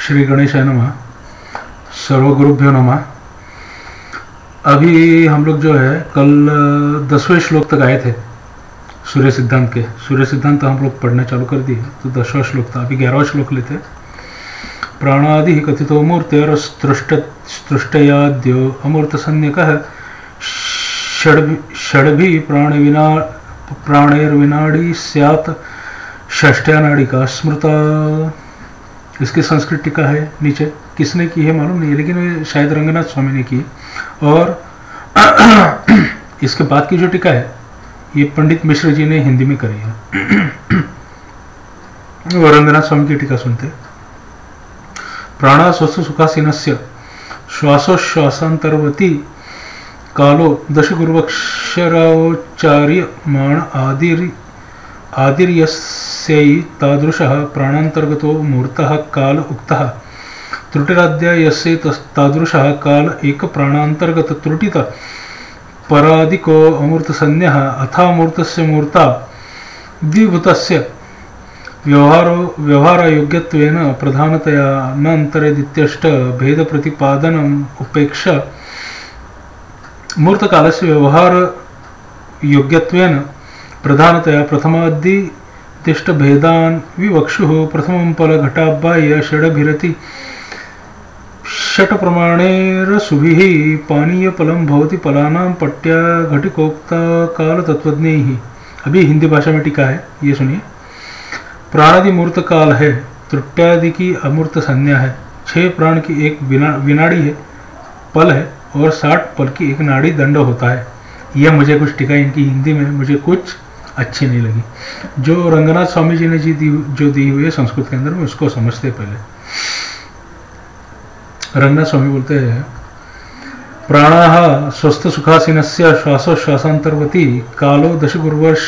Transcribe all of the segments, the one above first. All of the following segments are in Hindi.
श्री गणेशाय नमः। सर्वगुरुभ्यो नमः। अभी हम लोग जो है कल 10वें श्लोक तक आए थे सूर्य सिद्धांत के। सूर्य सिद्धांत हम लोग पढ़ना चालू कर दिए, तो 10वां श्लोक था। अभी 11वां श्लोक लेते। प्राणादि कथितो मूर्तेरस्तृष्टयाद्यो अमूर्त संज्ञकः षड्भि प्राणैर्विनाडी स्यात् षष्ठ्या नाड़िका स्मृता। इसकी संस्कृत टीका है नीचे। किसने की है मालूम नहीं है, लेकिन शायद रंगनाथ स्वामी ने की। और इसके बाद की जो टीका है ये पंडित मिश्र जी ने हिंदी में करी है। वो रंगनाथ स्वामी की टीका सुनते। प्राणा स्वस्व सुखासीनस्य श्वासोश्वासांतर्वती कालो दश गुरुवक्षराचार्य मान आदिर्यस्यै तादृशः प्राणांतर्गतो मूर्तः काल उक्तः। त्रुटिराद्या यस्य तादृशः काल एक प्राणांतर्गत त्रुटित परादिको अमूर्त संज्ञः अथामूर्तस्य मूर्ता द्विभूतस्य व्यवहारयोग्यत्वेन प्रधानतया न अंतरेदित्यष्ट भेद प्रतिपादनम् उपेक्ष्य मूर्तकालस्य व्यवहार योग्यत्वेन प्रधानतया प्रथमादिष्ट भेदान् विवक्षुः। प्रथमं फल घटाबाह्य षडभिरति षट प्रमाणेरसुभिः पानीय फलम भवति फलानां पट्या घटिकोक्ता काल तत्वज्ञैः। अभी हिंदी भाषा में टीका है, ये सुनिए। प्राणादि मूर्त काल है, त्रुट्यादि की अमूर्त संज्ञा है। 6 प्राण की एक विनाड़ी है, पल है, और 60 पल की एक नाड़ी दंड होता है। यह मुझे कुछ टीका इनकी हिंदी में मुझे कुछ अच्छी नहीं लगी। जो रंगनाथ स्वामी जी ने जो दी हुई है संस्कृत के अंदर में, उसको समझते पहले। रंगनाथ स्वामी बोलते हैं प्राणाः स्वस्थ सुखासीनस्य श्वासोश्वासांतर्वती कालो दश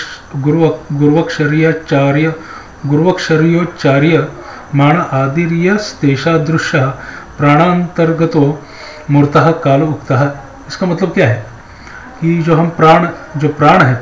गुरुवक्षर्योच्चार्य मान आदिर्यस्तेषादृशः प्राणांतर्गतो मूर्तः काल उक्तः। इसका मतलब क्या है कि जो प्राण है,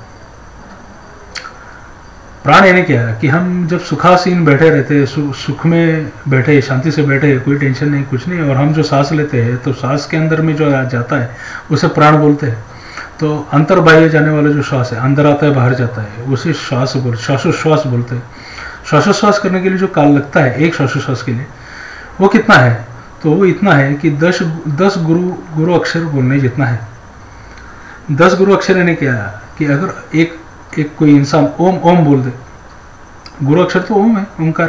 प्राण यानी क्या है कि हम जब सुखासीन बैठे रहते, सुख में बैठे, शांति से बैठे, कोई टेंशन नहीं, कुछ नहीं, और हम जो सांस लेते हैं तो सांस के अंदर में जो जाता है उसे प्राण बोलते हैं। तो अंतर बाह्य जाने वाला जो श्वास है, अंदर आता है बाहर जाता है, उसे श्वासोश्वास बोलते हैं। श्वासोश्वास करने के लिए जो काल लगता है एक श्वासोश्वास के लिए, वो कितना है? तो वो इतना है कि 10 गुरु अक्षर बोलने जितना है। 10 गुरु अक्षर यानी क्या है कि अगर एक कोई इंसान ओम बोल दे, गुरु अक्षर तो ओम है, ओमकार।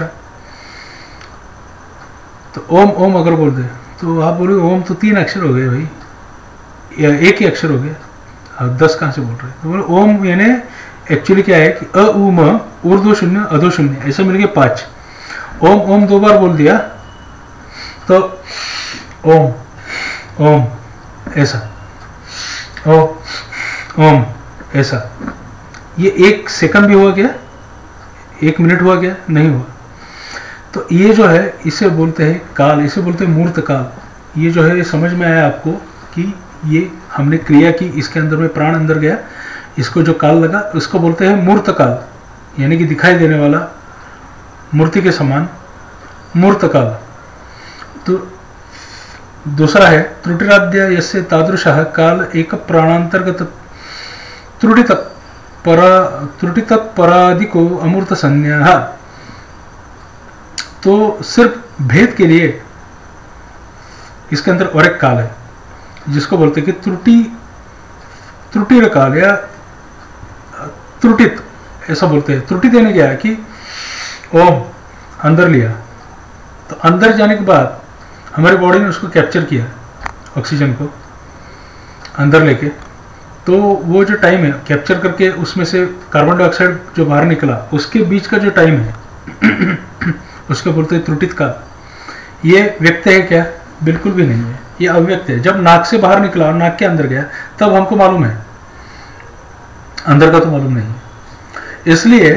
तो ओम अगर बोल दे तो आप बोले ओम तो 3 अक्षर हो गए भाई, या एक ही अक्षर हो गया, आप 10 कहाँ से बोल रहे हैं? तो बोले ओम यानी एक्चुअली क्या है कि अ उ म ऊर्ध्व शून्य अधो शून्य ऐसे मिलके 5। ओम 2 बार बोल दिया तो ओम ऐसा, ओम ऐसा। ये 1 सेकंड भी हुआ क्या? 1 मिनट हुआ क्या? नहीं हुआ। तो ये जो है इसे बोलते हैं काल, इसे बोलते हैं मूर्त काल। ये जो है समझ में आया आपको कि ये हमने क्रिया की, इसके अंदर में प्राण अंदर गया, इसको जो काल लगा उसको बोलते हैं मूर्त काल, यानी कि दिखाई देने वाला, मूर्ति के समान मूर्त काल। तो दूसरा है त्रुटिराद्या यस्य तादृशः काल एक प्राणांतर्गत त्रुटित परादिको अमूर्त संज्ञा। तो सिर्फ भेद के लिए इसके अंदर और एक काल है जिसको बोलते हैं कि त्रुटि काल या त्रुटित, ऐसा बोलते हैं। त्रुटि देने क्या है कि ओम अंदर लिया, तो अंदर जाने के बाद हमारी बॉडी ने उसको कैप्चर किया, ऑक्सीजन को अंदर लेके, तो वो जो टाइम है कैप्चर करके उसमें से कार्बन डाइऑक्साइड जो बाहर निकला, उसके बीच का जो टाइम है उसको बोलते हैं त्रुटित काल। ये व्यक्त है क्या? बिल्कुल भी नहीं है, ये अव्यक्त है। जब नाक से बाहर निकला और नाक के अंदर गया तब हमको मालूम है, अंदर का तो मालूम नहीं है। इसलिए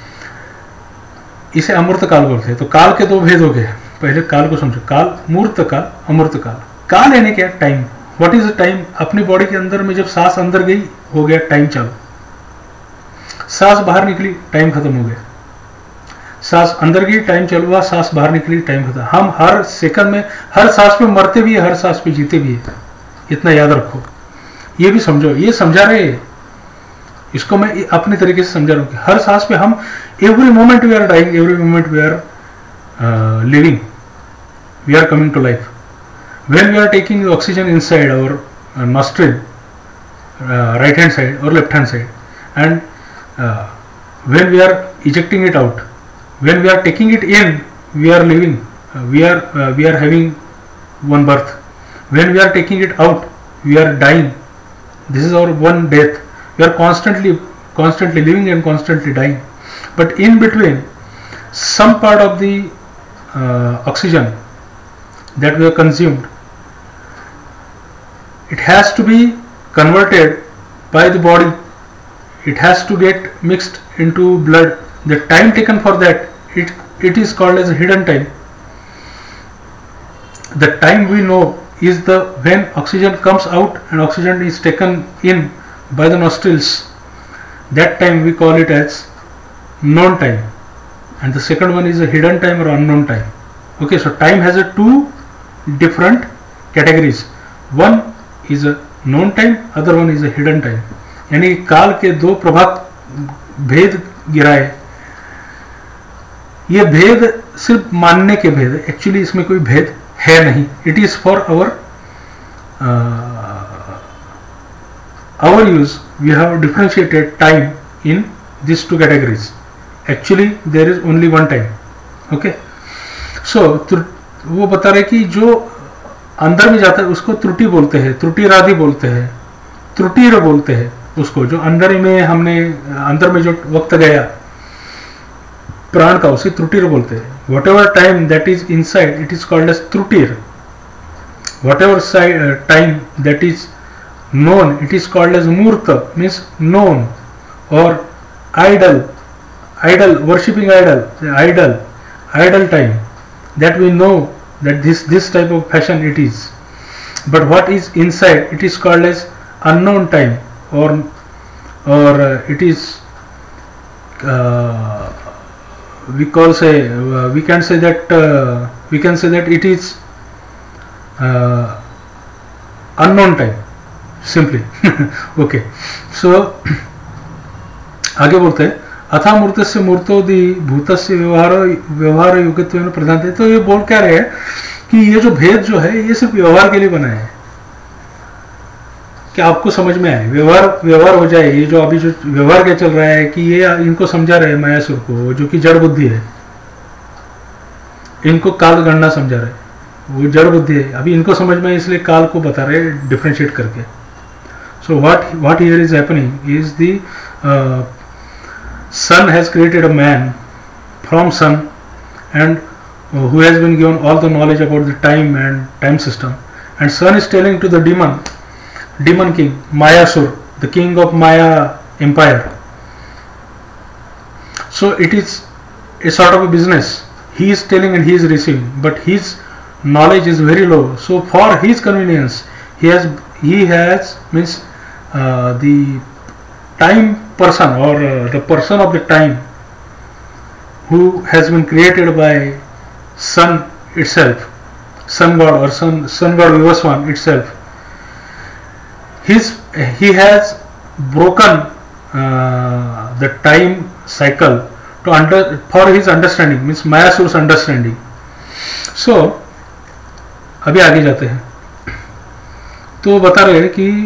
इसे अमूर्त काल बोलते हैं। तो काल के 2 भेद हो गए। पहले काल को समझो, काल मूर्त काल, अमूर्त काल। काल यानी क्या? Time. What is the time? अपनी बॉडी के अंदर में जब सांस अंदर गई हो गया टाइम चालू, सांस बाहर निकली टाइम खत्म हो गया। सांस अंदर की टाइम चल हुआ, सांस बाहर निकली टाइम होता है। हम हर सेकंड में, हर सांस में मरते भी है, हर सांस पे जीते भी है, इतना याद रखो। ये भी समझो, ये समझा रहे हैं, इसको मैं अपने तरीके से समझा रहा हूँ कि हर सांस पे हम, every moment we are dying, every moment we are living, we are coming to life. When we are taking oxygen inside our nostril, right hand side or left hand side, and when we are ejecting it out, when we are taking it in, we are living, we are having one birth. When we are taking it out, we are dying. This is our one death. We are constantly living and constantly dying. But in between, some part of the oxygen that we have consumed, it has to be converted by the body. It has to get mixed into blood. The time taken for that, it is called as a hidden time. The time we know is the when oxygen comes out and oxygen is taken in by the nostrils. That time we call it as known time, and the second one is a hidden time or unknown time. Okay, so time has a two different categories. One is a known time, other one is a hidden time. यानी काल के दो प्रभाग भेद गिराए। ये भेद सिर्फ मानने के भेद है, एक्चुअली इसमें कोई भेद है नहीं। It is for our use. We have differentiated time in these two categories. Actually there is only one time. Okay, so वो बता रहे कि जो अंदर में जाता है उसको त्रुटि बोलते हैं, त्रुटिरादि बोलते हैं, त्रुटिर बोलते हैं उसको। जो अंदर में हमने अंदर में जो वक्त गया प्राण का, उसे त्रुटिर बोलते हैं। whatever time that is inside, it is called as trutir. Whatever time that is known, it is called as murta, means known, or idle, worshipping idle time, that we know that this type of fashion it is. But what is inside, it is called as unknown time, or it is we can say that it is unknown time simply. Okay, so आगे बोलते हैं अथा मूर्तस्य मूर्तोदि भूतस्य व्यवहार योग्यत्वेन प्रधानते। तो ये बोल क्या रहे हैं कि ये जो भेद जो है ये सिर्फ व्यवहार के लिए बना है, कि आपको समझ में आए, व्यवहार हो जाए। ये जो अभी जो व्यवहार क्या चल रहा है कि ये इनको समझा रहे हैं मायासुर को, जो कि जड़ बुद्धि है, इनको काल गणना समझा रहे, वो जड़ बुद्धि है। अभी इनको समझ में, इसलिए काल को बता रहे डिफरेंशिएट करके। So what here is happening is the sun has created a man from sun, and who has been given all the knowledge about the time and time system, and sun is telling to the demon king Mayasur, the king of Maya empire. So it is a sort of a business. He is telling and he is receiving, but his knowledge is very low. So for his convenience, he has means the time person, or the person of the time, who has been created by sun itself, sun god, or sun god Vivaswan itself. He has broken the time cycle for his understanding, means Mayasur's understanding. So अभी आगे जाते हैं। तो बता रहे हैं कि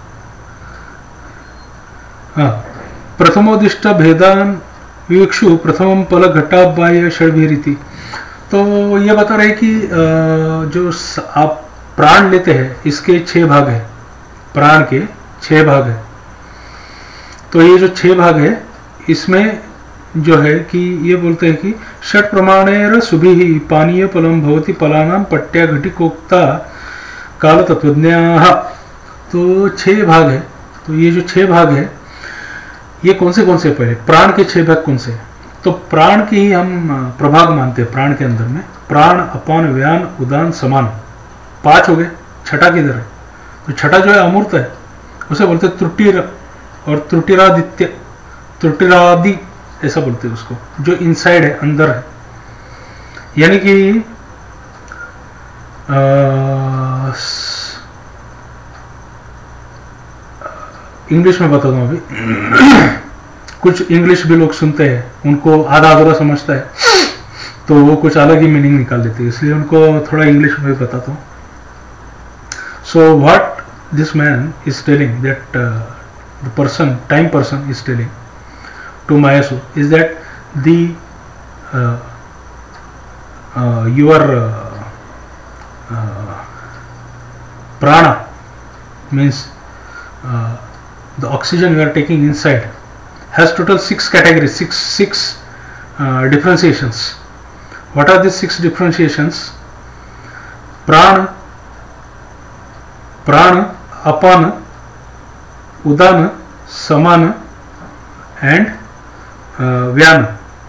हाँ, प्रथमोदिष्ट भेदान विवक्षु प्रथम पल घटाबाह्य षड्भिरीति। तो ये बता रहे कि जो आप प्राण लेते हैं इसके 6 भाग है, प्राण के 6 भाग है। तो ये जो 6 भाग है इसमें जो है कि ये बोलते हैं कि षट प्रमाणेर सुभिः पानीय फलम भवति फलानां पट्या घटिकोक्ता काल तत्वज्ञाः। तो 6 भाग है। तो ये जो 6 भाग है ये कौन से पहले प्राण के 6 भाग कौन से? तो प्राण के ही हम प्रभाग मानते हैं। प्राण के अंदर में प्राण, अपान, व्यान, उदान, समान 5 हो गए। छठा किधर है? तो छठा जो है अमूर्त है, उसे बोलते त्रुटिर और त्रुटिरादित्य, त्रुटिरादि ऐसा बोलते हैं उसको, जो इनसाइड है, अंदर है। यानी कि इंग्लिश में बता दूं अभी कुछ इंग्लिश भी लोग सुनते हैं, उनको आधा अधूरा समझता है, तो वो कुछ अलग ही मीनिंग निकाल देते हैं, इसलिए उनको थोड़ा इंग्लिश में बताता हूँ। So what this man is telling, that the person, time person is telling to Mayasu is that the your prana means the oxygen you are taking inside has total 6 categories, six differentiations. What are these 6 differentiations? Prana, apana, udana, samana and Vyana.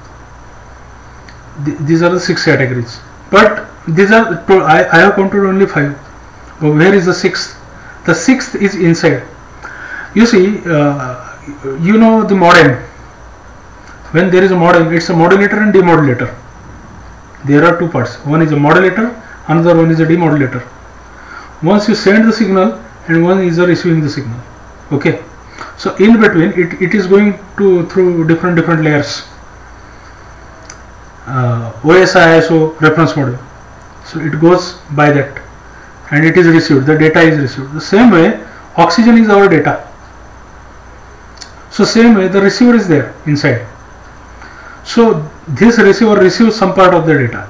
These are the 6 categories, but these are I have counted only 5. But where is the 6th? The 6th is inside. You see, you know the modem. When there is a modem, it's a modulator and demodulator. There are 2 parts. One is a modulator, another one is a demodulator. Once you send the signal and one is receiving the signal. Okay. So in between it is going through different layers. OSI, ISO, reference module. So it goes by that and it is received, the data is received. The same way oxygen is our data. So same way the receiver is there inside. So this receiver receives some part of the data.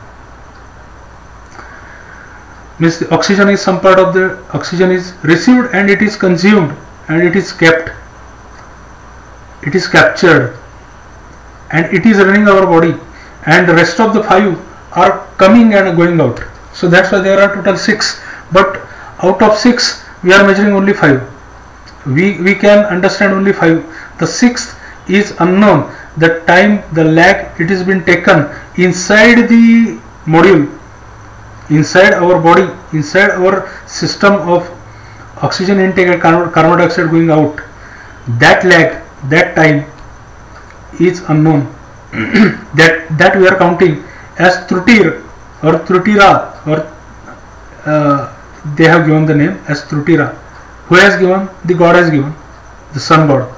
Means the oxygen is some part of the oxygen is received and it is consumed and it is kept. It is captured and it is running our body, and the rest of the 5 are coming and going out. So that's why there are total 6, but out of 6 we are measuring only 5. We can understand only 5. The 6th is unknown. The time, the lag, it has been taken inside the module, inside our body, inside our system of oxygen intake and carbon dioxide going out. That lag, that time is unknown. that we are counting as Trutir or Trutira, or they have given the name as Trutira. Who has given? The God has given, the sun god.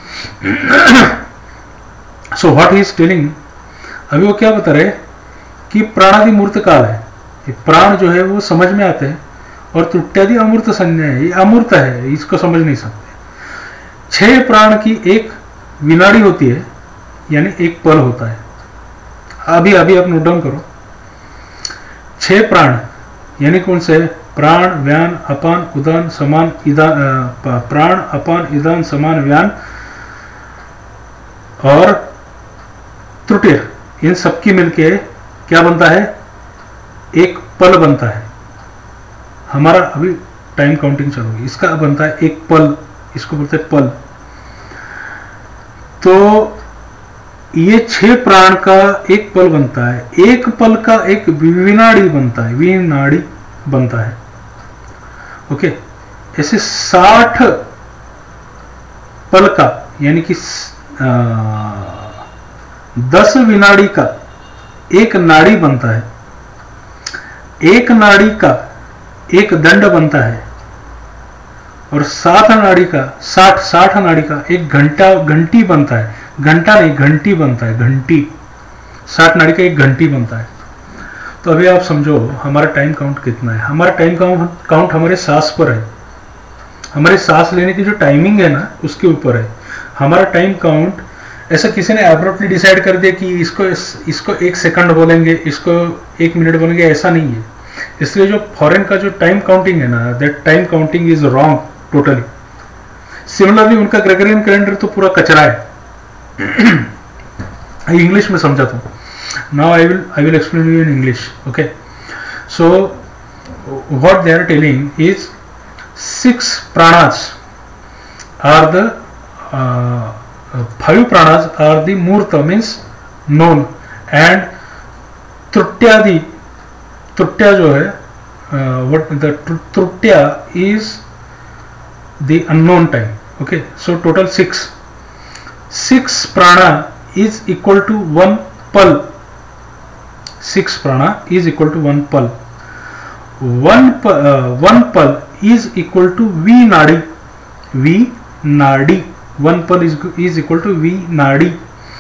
So what he is telling, अभी वो क्या बता रहे कि प्राणादि मूर्त काल है, ये प्राण जो है वो समझ में आते हैं, और त्रुट्यादि अमूर्त संज्ञा है, ये अमूर्त है, इसको समझ नहीं सकते। 6 प्राण की एक विनाड़ी होती है, यानी एक पल होता है। अभी आप नोट डाउन करो, 6 प्राण यानी कौन से? प्राण, व्यान, अपान, उदान, समान, ईदान, प्राण, अपान, ईदान, समान, व्यान और त्रुटिर, इन सबकी मिलके क्या बनता है? एक पल बनता है। हमारा अभी टाइम काउंटिंग चलोगी, इसका बनता है एक पल, इसको बोलते हैं पल। तो ये 6 प्राण का एक पल बनता है, एक पल का एक विनाड़ी बनता है, विनाड़ी बनता है। ओके, ऐसे 60 पल का यानी कि 10 विनाड़ी का एक नाड़ी बनता है, एक नाड़ी का एक दंड बनता है, और 60 नाड़ी का 60 नाड़ी का एक घंटी बनता है। घंटा नहीं, घंटी बनता है, घंटी। 60 नाड़ी का एक घंटी बनता है। तो अभी आप समझो हमारा टाइम काउंट कितना है। हमारा टाइम काउंट हमारे सांस पर है, हमारे सांस लेने की जो टाइमिंग है ना उसके ऊपर है हमारा टाइम काउंट। ऐसा किसी ने एब्रप्टली डिसाइड कर दिया कि इसको 1 सेकंड बोलेंगे, इसको 1 मिनट बोलेंगे, ऐसा नहीं है। इसलिए जो फॉरेन का जो टाइम काउंटिंग है ना, that time counting is wrong totally. Similarly उनका ग्रेगोरियन कैलेंडर तो पूरा कचरा है। इंग्लिश में समझाता हूँ। Now I will explain you in English. Okay, so what they are telling is 6 pranas are the 5 pranas are the murta, means known, and trutya जो है what the trutya is the unknown time. Okay, so total 6 prana is equal to 1 pulse. 6 prana is equal to 1 pulse. 1 pulse is equal to V nadi. V nadi. 1 pulse is equal to V nadi.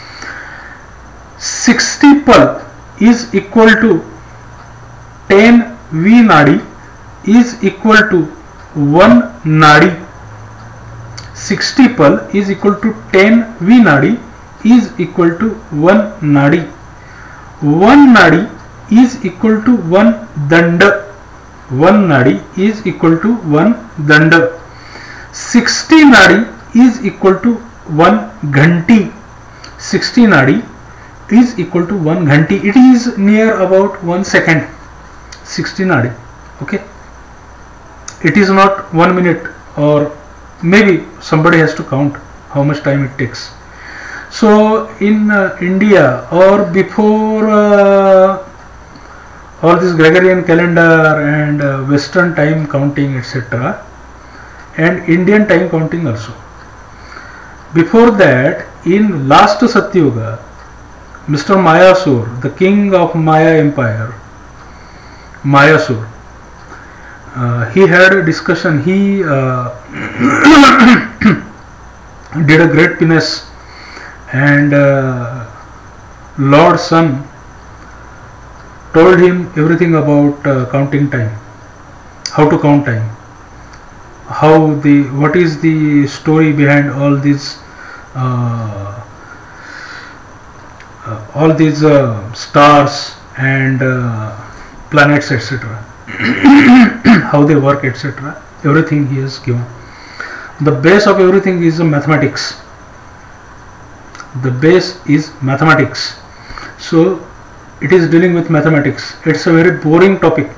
60 pulse is equal to 10 V nadi is equal to 1 nadi. 60 pulse is equal to 10 V nadi is equal to 1 nadi. 1 nadi is equal to 1 danda. 1 nadi is equal to 1 danda. 60 nadi is equal to 1 ghanti. 60 nadi is equal to 1 ghanti. It is near about 1 second. 60 nadi. Okay. It is not 1 minute, or maybe somebody has to count how much time it takes. So in India, or before all this Gregorian calendar and Western time counting, etc., and Indian time counting also, before that, in last Satyuga, Mr. Mayasur, the king of Maya empire, Mayasur, he had a discussion. He did a great penance, and Lord Sun told him everything about counting time, how to count time, what is the story behind all these stars and planets, etc. how they work, etc. Everything he has given. The base of everything is mathematics. The base is mathematics. So it is dealing with mathematics. It's a very boring topic.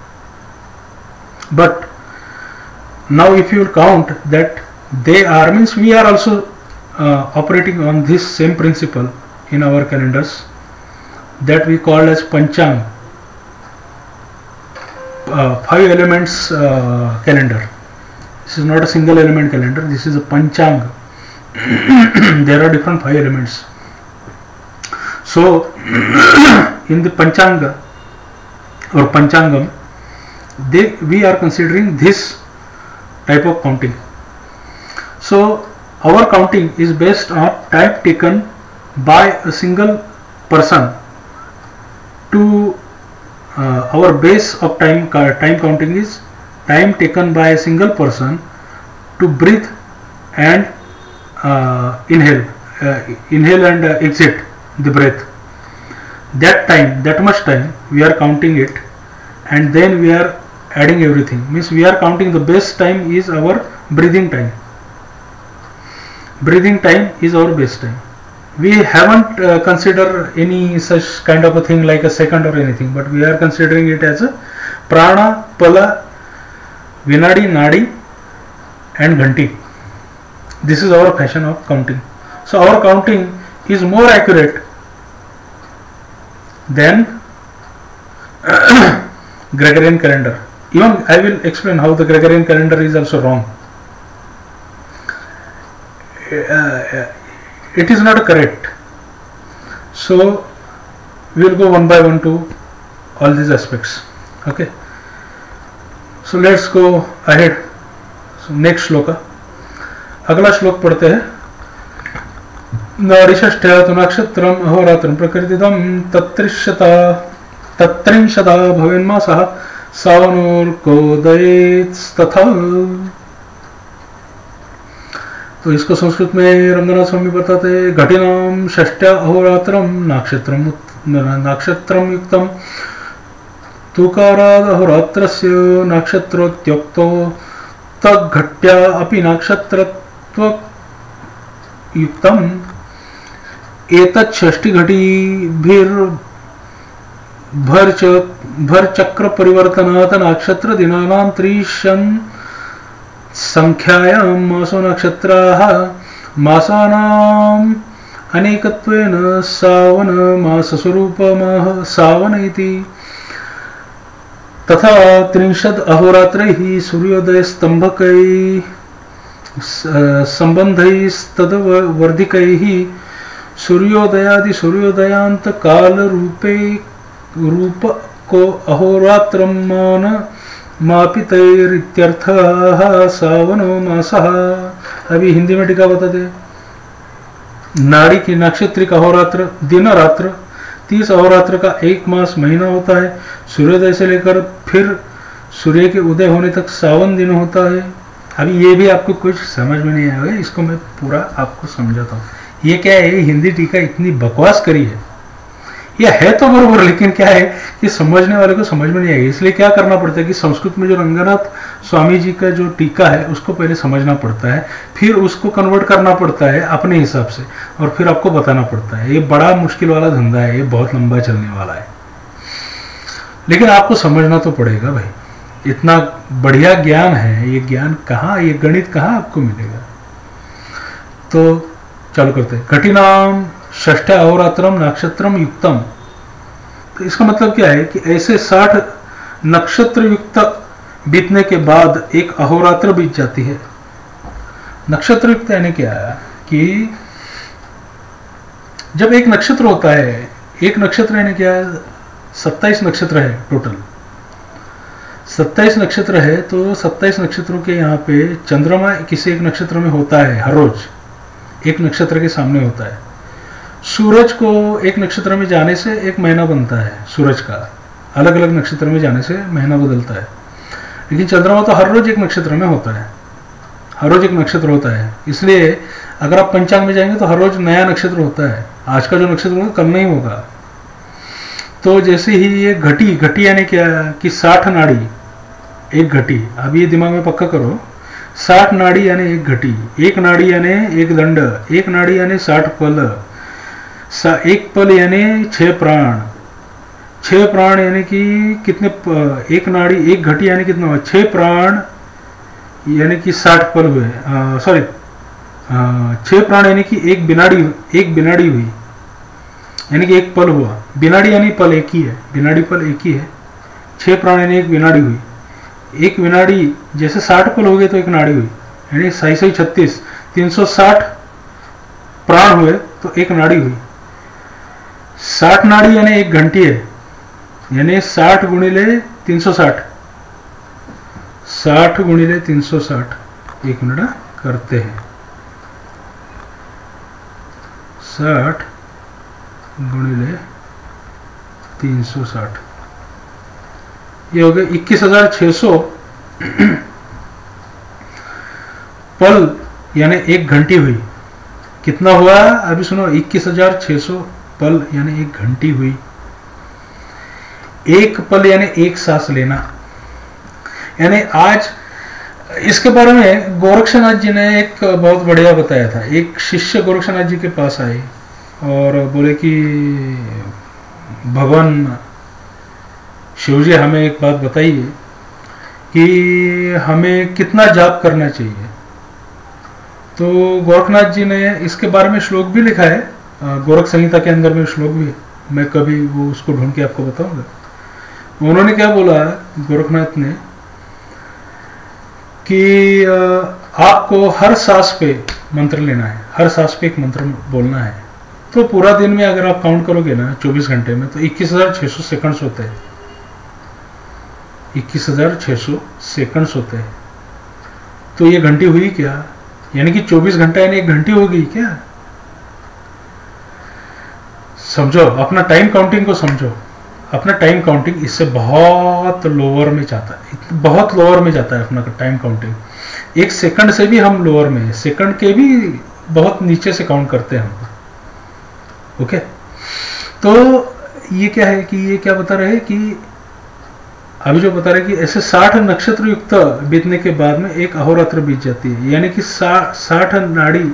But now if you will count that they are, means we are also operating on this same principle in our calendars, that we call as Panchang. 5 elements calendar. This is not a single element calendar, this is a Panchang. There are different 5 elements. So in the Panchanga or Panchangam, we are considering this type of counting. So our counting is based on time taken by a single person. To our base of time counting is time taken by a single person to breathe and inhale and exit the breath. That time, that much time we are counting it, and then we are adding everything. Means we are counting the base time is our breathing time. Breathing time is our base time. We haven't considered any such kind of a thing like a second or anything, but we are considering it as a prana, pala, vinadi, nadi and ghanti. This is our fashion of counting. So our counting is more accurate than Gregorian calendar. Even I will explain how the Gregorian calendar is also wrong. It is not correct. So we will go one by one to all these aspects. Okay. So let's go ahead. So next shloka. अगला श्लोक पढ़ते हैं. नारीषष्ठ्या तु नक्षत्रम् अहोरात्रं प्रकृतिदं तत्त्रिंशदा भवेन्मासः सावनोर्कोदयेत्स्तथा. तो इसको संस्कृत में रंगनाथ स्वामी बताते हैं. घटिनां षष्ठ्या अहोरात्रं नाक्षत्रं युक्तं तुकाराद् अहोरात्रस्य नक्षत्रोत्युक्तो तद्घट्या अपि नक्षत्रत्वयुक्तम् एतत् षष्टिघटिभिर्भरचक्र परिवर्तनात् नक्षत्र दिनानां त्रिशन् संख्यायां मासो नक्षत्राः मासानाम् अनेकत्वेन सावन मासस्वरूपमः सावन इति. तथा 30 अहोरात्रैः सूर्योदयस्तंभकैः संबंधैस्तद्वर्धिकैः सूर्योदयादि सूर्योदयांत काल रूप को अहोरात्रम मान मापितैरित्यर्थः सावनो मासः। अभी हिंदी में टीका बताते। नाड़ी की नक्षत्रिक अहोरात्र दिन रात्र 30 अहोरात्र का एक मास महीना होता है। सूर्योदय से लेकर फिर सूर्य के उदय होने तक 52 दिन होता है। अभी ये भी आपको कुछ समझ में नहीं आएगा, इसको मैं पूरा आपको समझाता हूँ। ये क्या है, हिंदी टीका इतनी बकवास करी है, यह है तो बरोबर, लेकिन क्या है कि समझने वाले को समझ में नहीं आएगी। इसलिए क्या करना पड़ता है कि संस्कृत में जो रंगनाथ स्वामी जी का जो टीका है उसको पहले समझना पड़ता है, फिर उसको कन्वर्ट करना पड़ता है अपने हिसाब से, और फिर आपको बताना पड़ता है। ये बड़ा मुश्किल वाला धंधा है, ये बहुत लंबा चलने वाला है, लेकिन आपको समझना तो पड़ेगा भाई। इतना बढ़िया ज्ञान है, ये ज्ञान कहाँ, ये गणित कहाँ आपको मिलेगा। तो चालू करते हैं। घटिनाम षष्ठ अहोरात्रम नक्षत्रम युक्तम। तो इसका मतलब क्या है कि ऐसे 60 नक्षत्र युक्त बीतने के बाद एक अहोरात्र बीत जाती है। नक्षत्र युक्त यानी क्या है कि जब एक नक्षत्र होता है, एक नक्षत्र यानी क्या है, 27 नक्षत्र है टोटल, 27 नक्षत्र है। तो 27 नक्षत्रों के यहाँ पे चंद्रमा किसी एक नक्षत्र में होता है, हर रोज एक नक्षत्र के सामने होता है। सूरज को एक नक्षत्र में जाने से एक महीना बनता है, सूरज का अलग अलग नक्षत्र में जाने से महीना बदलता है। लेकिन चंद्रमा तो हर रोज एक नक्षत्र में होता है, हर रोज एक नक्षत्र होता है। इसलिए अगर आप पंचांग में जाएंगे तो हर रोज नया नक्षत्र होता है, आज का जो नक्षत्र होगा कल नहीं होगा। तो जैसे ही ये घटी यानी क्या कि 60 नाड़ी एक घटी, अब ये दिमाग में पक्का करो, 60 नाड़ी यानी एक घटी, एक नाड़ी यानी एक दंड, एक नाड़ी यानी 60 पल, एक पल यानी 6 प्राण, 6 प्राण यानी कि कितने, एक नाड़ी एक घटी यानी कितना हुआ, 6 प्राण यानी कि 60 पल हुए, सॉरी 6 प्राण यानी कि एक बिनाड़ी हुई, यानी कि एक पल हुआ। बिनाड़ी यानी पल एक ही है, बिनाड़ी पल एक ही है। 6 प्राण यानी एक बिनाड़ी हुई, एक विनाड़ी जैसे 60 पल हो गए तो एक नाड़ी हुई, यानी 36 360 प्राण हुए तो एक नाड़ी हुई। 60 नाड़ी यानी एक घंटी है, यानी 60 गुणिले 360, 60 गुणिले 360, एक मिनट करते हैं, 60 गुणिले 360, ये हो गया 21,600 पल, यानी एक घंटी हुई। कितना हुआ अभी सुनो, 21,600 पल यानी एक घंटी हुई। एक पल यानी एक सांस लेना, यानी आज इसके बारे में गोरक्षनाथ जी ने एक बहुत बढ़िया बताया था। एक शिष्य गोरक्षनाथ जी के पास आए और बोले कि भगवान शिवजी हमें एक बात बताइए कि हमें कितना जाप करना चाहिए। तो गोरखनाथ जी ने इसके बारे में श्लोक भी लिखा है, गोरख संहिता के अंदर में श्लोक भी है, मैं कभी वो उसको ढूंढ के आपको बताऊंगा। उन्होंने क्या बोला गोरखनाथ ने कि आपको हर सांस पे मंत्र लेना है, हर सांस पे एक मंत्र बोलना है। तो पूरा दिन में अगर आप काउंट करोगे ना 24 घंटे में तो 21,600 सेकंड्स होते हैं, 21,600 सेकंड्स होते हैं। तो ये घंटी हुई क्या, यानी कि 24 घंटा यानी एक घंटी हो गई क्या। समझो अपना टाइम काउंटिंग को समझो, अपना टाइम काउंटिंग इससे बहुत लोअर में जाता है, बहुत लोअर में जाता है अपना टाइम काउंटिंग। एक सेकंड से भी हम लोअर में, सेकंड के भी बहुत नीचे से काउंट करते हैं हम। ओके, तो ये क्या है कि ये क्या बता रहे हैं कि अभी जो बता रहे कि ऐसे 60 नक्षत्र युक्त बीतने के बाद में एक अहोरात्र बीत जाती है, यानी कि 60 नाड़ी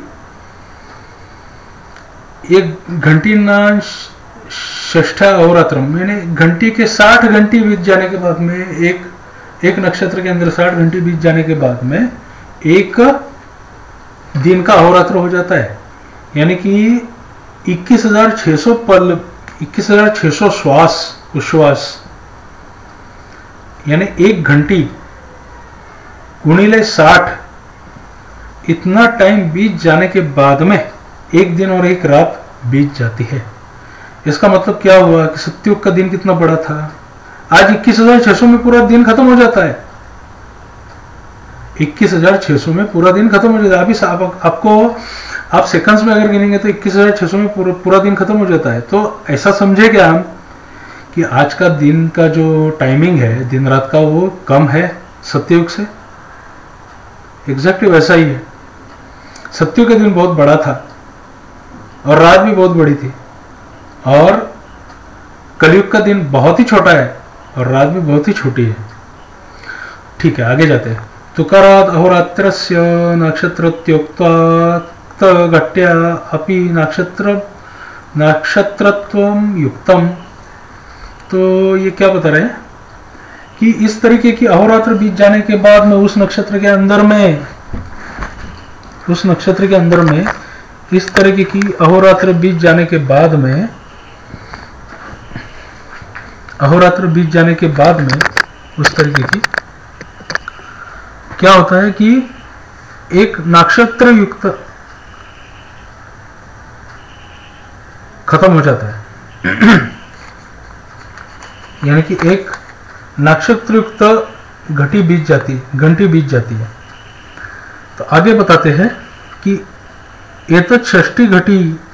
एक घंटी ना षष्ठ अहोरात्र, मैंने घंटी के 60 घंटी बीत जाने के बाद में एक नक्षत्र के अंदर 60 घंटी बीत जाने के बाद में एक दिन का अहोरात्र हो जाता है। यानी कि 21,600 पल, 21,600 श्वास उश्वास, यानी एक घंटी गुणिले 60, इतना टाइम बीत जाने के बाद में एक दिन और एक रात बीत जाती है। इसका मतलब क्या हुआ कि सत्युग का दिन कितना बड़ा था, आज 21,600 में पूरा दिन खत्म हो जाता है। 21,600 में पूरा दिन खत्म हो जाता है। अभी आपको आप सेकंड्स में अगर गिनेंगे तो 21,600 में पूरा दिन खत्म हो जाता है। तो ऐसा समझे क्या हम कि आज का दिन का जो टाइमिंग है दिन रात का वो कम है सत्युग से? एग्जैक्टली वैसा ही है। सत्युग का दिन बहुत बड़ा था और रात भी बहुत बड़ी थी, और कलयुग का दिन बहुत ही छोटा है और रात भी बहुत ही छोटी है। ठीक है, आगे जाते हैं। तुकारात अहोरात्रस्य नक्षत्रोक्तात् घट्या अपि नक्षत्रत्वं युक्तम। तो ये क्या बता रहे हैं कि इस तरीके की अहोरात्र बीत जाने के बाद में उस नक्षत्र के अंदर में इस तरीके की अहोरात्र बीत जाने के बाद में उस तरीके की क्या होता है कि एक नक्षत्र युक्त खत्म हो जाता है यानी कि एक नक्षत्र युक्त घंटी बीत जाती है। तो आगे बताते हैं कि एतत् षष्ठी घटी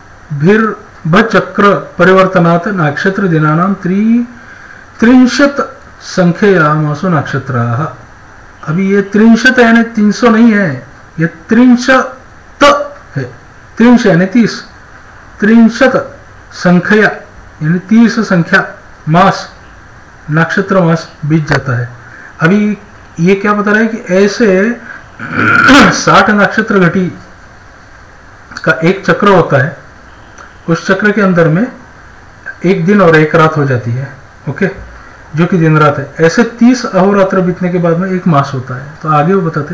चक्र परिवर्तनात् नक्षत्र दिनानां 30 संख्या मासो नक्षत्राः। अभी ये 30 यानी 300 नहीं है, ये 30 है। 30 यानी 30, 30 संख्या यानी 30 संख्या मास, नक्षत्र मास बीत जाता है। अभी ये क्या बता रहा है कि ऐसे 60 नक्षत्र घटी का एक चक्र होता है, उस चक्र के अंदर में एक दिन और एक रात हो जाती है, ओके, जो कि दिन रात है। ऐसे 30 अहोरात्र बीतने के बाद में एक मास होता है। तो आगे वो बताते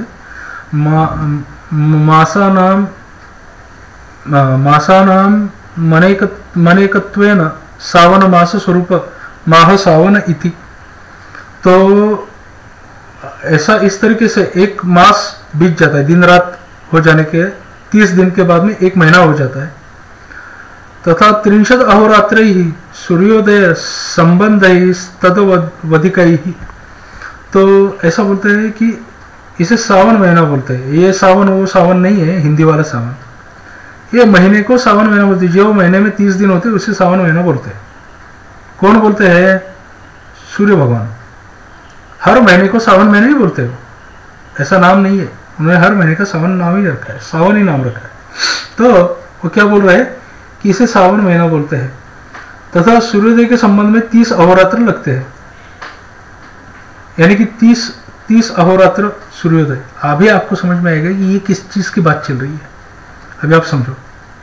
मासानाम मनेकत्वेन सावन मास स्वरूप माह सावन इति। तो ऐसा इस तरीके से एक मास बीत जाता है, दिन रात हो जाने के 30 दिन के बाद में एक महीना हो जाता है। तथा 30 अहोरात्र ही सूर्योदय संबंध तदवधिकई। तो ऐसा बोलते हैं कि इसे सावन महीना बोलते हैं। ये सावन वो सावन नहीं है हिंदी वाला सावन, ये महीने को सावन महीना बोलते हैं। जो महीने में 30 दिन होते हैं उसे सावन महीना बोलते हैं। कौन बोलते हैं? सूर्य भगवान। हर महीने को सावन महीना ही बोलते हो, ऐसा नाम नहीं है, उन्होंने हर महीने का सावन नाम ही रखा है, सावन ही नाम रखा है। तो वो क्या बोल रहे हैं कि इसे सावन महीना बोलते हैं। तथा सूर्योदय के संबंध में 30 अहोरात्र लगते हैं, यानी कि 30 अहोरात्र सूर्योदय। अभी आपको समझ में आएगा कि ये किस चीज की बात चल रही है। अभी आप समझो,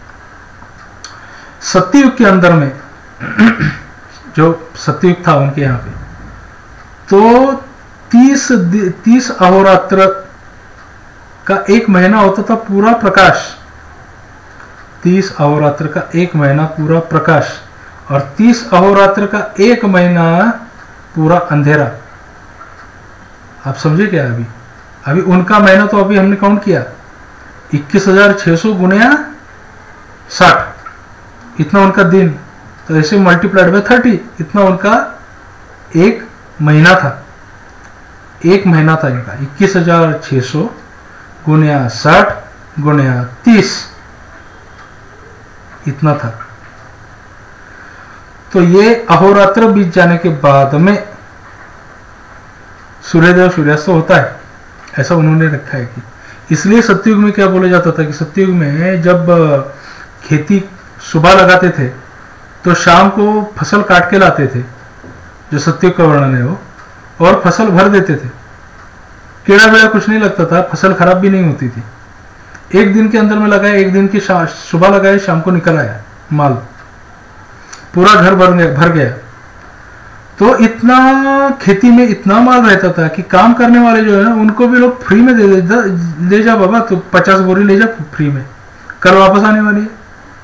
सत्ययुग के अंदर में जो सत्ययुग था उनके यहाँ पे, तो 30 अहोरात्र का एक महीना होता था पूरा प्रकाश। 30 अहोरात्र का एक महीना पूरा प्रकाश और 30 अहोरात्र का एक महीना पूरा अंधेरा। आप समझे क्या? अभी उनका महीना तो अभी हमने काउंट किया 21,600 गुणिया 60, इतना उनका दिन। तो ऐसे मल्टीप्लाइड बाय 30, इतना उनका एक महीना था। एक महीना था इनका 21,600 गुणिया 60 गुणिया 30, इतना था। तो ये अहोरात्र बीत जाने के बाद में सूर्योदय सूर्यास्त होता है, ऐसा उन्होंने रखा है। कि इसलिए सतयुग में क्या बोला जाता था कि सतयुग में जब खेती सुबह लगाते थे तो शाम को फसल काट के लाते थे, जो सतयुग का वर्णन है वो, और फसल भर देते थे। कीड़ा वेड़ा कुछ नहीं लगता था, फसल खराब भी नहीं होती थी। एक दिन के अंदर में लगाया, एक दिन की सुबह लगाया, शाम को निकल आया माल, पूरा घर भर गया। तो इतना खेती में इतना माल रहता था कि काम करने वाले जो है ना उनको भी लोग फ्री में ले जा बाबा, तो 50 बोरी ले जा फ्री में, कल वापस आने वाली है।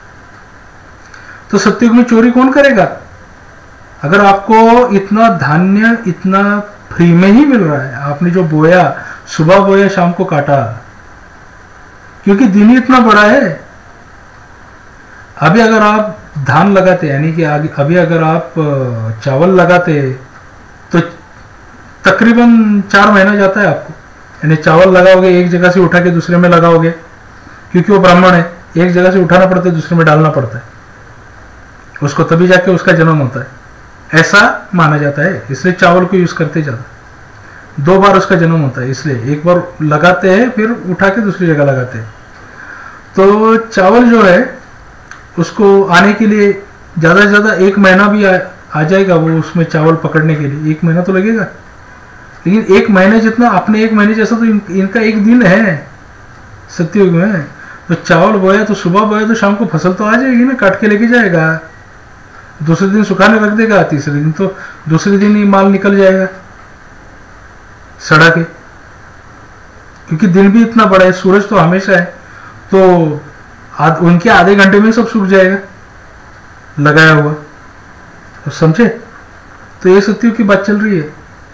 तो सतयुग में चोरी कौन करेगा? अगर आपको इतना धान्य इतना फ्री में ही मिल रहा है, आपने जो बोया सुबह बोया शाम को काटा, क्योंकि दिन ही इतना बड़ा है। अभी अगर आप धान लगाते यानी कि अभी अगर आप चावल लगाते तो तकरीबन 4 महीना जाता है आपको, यानी चावल लगाओगे एक जगह से उठा के दूसरे में लगाओगे, क्योंकि वो ब्राह्मण है, एक जगह से उठाना पड़ता है दूसरे में डालना पड़ता है उसको, तभी जाके उसका जन्म होता है, ऐसा माना जाता है। इसलिए चावल को यूज करते ज्यादा, 2 बार उसका जन्म होता है, इसलिए एक बार लगाते हैं फिर उठा के दूसरी जगह लगाते हैं। तो चावल जो है उसको आने के लिए ज्यादा से ज्यादा 1 महीना भी आ जाएगा वो उसमें चावल पकड़ने के लिए, 1 महीना तो लगेगा, लेकिन 1 महीने जितना अपने 1 महीने जैसा तो इनका 1 दिन है सत्ययुग में। तो चावल बोया तो सुबह बोया तो शाम को फसल तो आ जाएगी ना, काट के लेके जाएगा, दूसरे दिन सुखाने रख देगा, तीसरे दिन तो दूसरे दिन ही माल निकल जाएगा सड़ा के, क्योंकि दिन भी इतना बड़ा है, सूरज तो हमेशा है, तो उनके आधे घंटे में सब सूख जाएगा लगाया हुआ, तो समझे। तो ये सत्ययुग की बात चल रही है।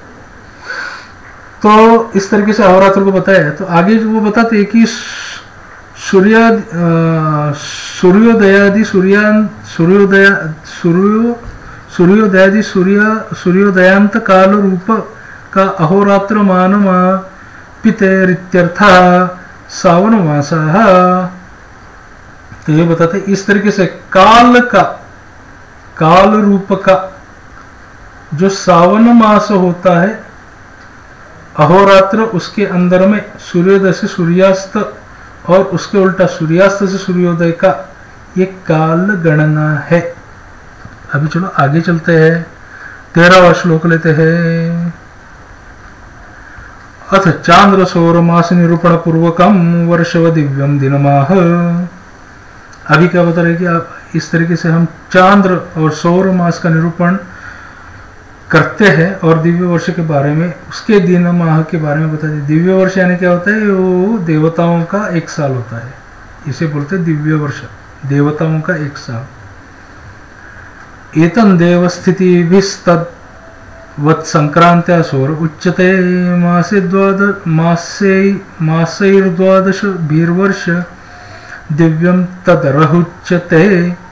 तो इस तरीके से अहोरात्र को बताया है। तो आगे जो वो बताते हैं कि सूर्योदयांत काल रूप का अहोरात्र मानमा पितेरित्यर्थ सावन मासः। तो ये बताते इस तरीके से काल रूप का जो सावन मास होता है अहोरात्र, उसके अंदर में सूर्योदय से सूर्यास्त और उसके उल्टा सूर्यास्त से सूर्योदय का ये काल गणना है। अभी चलो आगे चलते हैं, 13वां श्लोक लेते हैं। अथ चांद्र सौर मास निरूपण पूर्वकम वर्षव दिव्यम दिनमाह। अभी क्या बता रहे कि आप इस तरीके से हम चांद्र और सौर मास का निरूपण करते हैं और दिव्य वर्ष के बारे में, उसके दिन माह के बारे में बताते। दिव्य वर्ष यानी क्या होता है, वो देवताओं का 1 साल होता है, इसे बोलते हैं दिव्य वर्ष, देवताओं का 1 साल। एतन देव स्थिति वत् संक्रांत्या सौर उच्यते मासैर्द्वादश भीर्वर्ष दिव्यम तदरहुच्यते।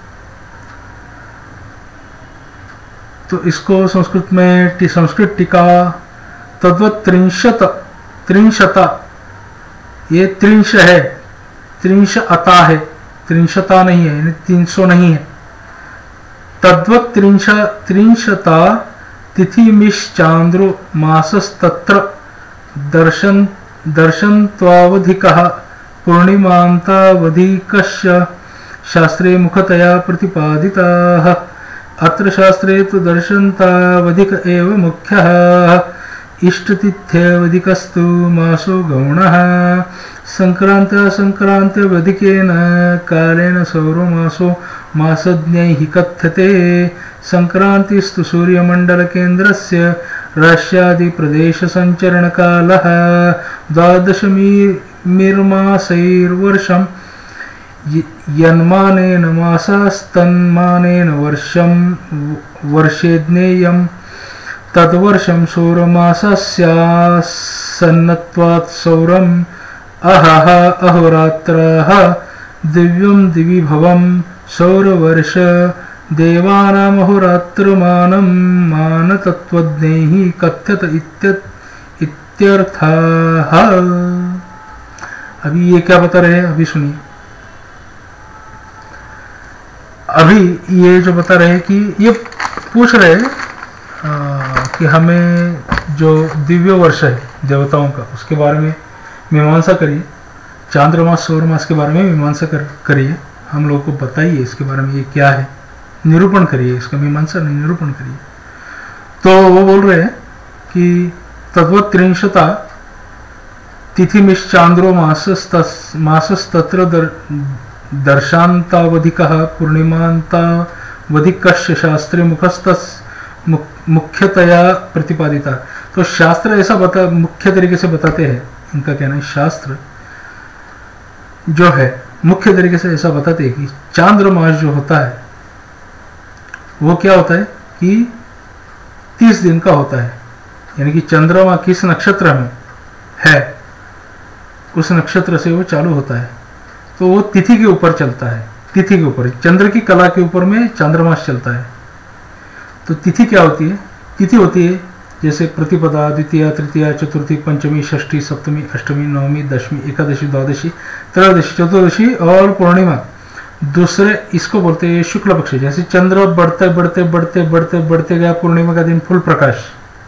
तो इसको संस्कृत में संस्कृत टीका तद्वत् त्रिंशता, ये त्रिंश है, त्रिंश अता है, त्रिंशता नहीं है, यानी 300 नहीं है। तद्वत् त्रिंशता तिथिमिश्चांद्रो मासस्तत्र दर्शनत्वावधिकः पूर्णिमान्तावधिकस्य शास्त्रे मुखतया प्रतिपादिताः। अत्र शास्त्रे तु दर्शनतावधिक एव मुख्यः, इष्टतिथ्यवधिकस्तु मासो गौणः। संक्रांत्यवधिकेन कालेन सौरो मासो मासज्ञैः कथ्यते। संक्रांतिस्तु सूर्यमण्डलकेन्द्रस्य राश्यादिप्रदेशसञ्चरणकालः। द्वादशमीर्मासैर्वर्षं यन्मानेन मासास्तन्मानेन वर्षे ज्ञेयं तद्वर्षं सौरमासस्यासन्नत्वात् सौरम् अहोरात्रः दिव्यं दिवि भवं सौरवर्ष देवानाम् अहोरात्रमानं मानतत्त्वज्ञैः कथ्यत इत्यर्थः। अभी ये क्या बता रहे हैं, अभी सुनिए। अभी ये जो बता रहे हैं कि ये पूछ रहे हैं कि हमें जो दिव्य वर्ष है देवताओं का, उसके बारे में मीमांसा करिए, चांद्रमास सौर मास के बारे में मीमांसा करिए, हम लोगों को बताइए इसके बारे में, ये क्या है, निरूपण करिए, इसका मीमांसा नहीं निरूपण करिए। तो वो बोल रहे हैं कि तद्वत् त्रिंशता तिथिमिश्चांद्रो मासस्तत्र दर्शान्तावधिकः पूर्णिमान्तावधिकस्य शास्त्रे मुख्यतया प्रतिपादिता। तो शास्त्र ऐसा मुख्य तरीके से बताते हैं, इनका कहना है शास्त्र जो है मुख्य तरीके से ऐसा बताते हैं कि चांद्रमास जो होता है वो क्या होता है कि 30 दिन का होता है, यानी कि चंद्रमा किस नक्षत्र में है उस नक्षत्र से वो चालू होता है, तो वो तिथि के ऊपर चलता है, तिथि के ऊपर, चंद्र की कला के ऊपर में चांद्रमास चलता है। तो तिथि क्या होती है? तिथि होती है जैसे प्रतिपदा, द्वितीया, तृतीया, चतुर्थी, पंचमी, षष्ठी, सप्तमी, अष्टमी, नवमी, दशमी, एकादशी, द्वादशी, त्रयोदशी, चतुर्दशी और पूर्णिमा। दूसरे इसको बोलते हैं शुक्ल पक्ष। जैसे चंद्र बढ़ते बढ़ते बढ़ते बढ़ते बढ़ते गया, पूर्णिमा का दिन फुल प्रकाश,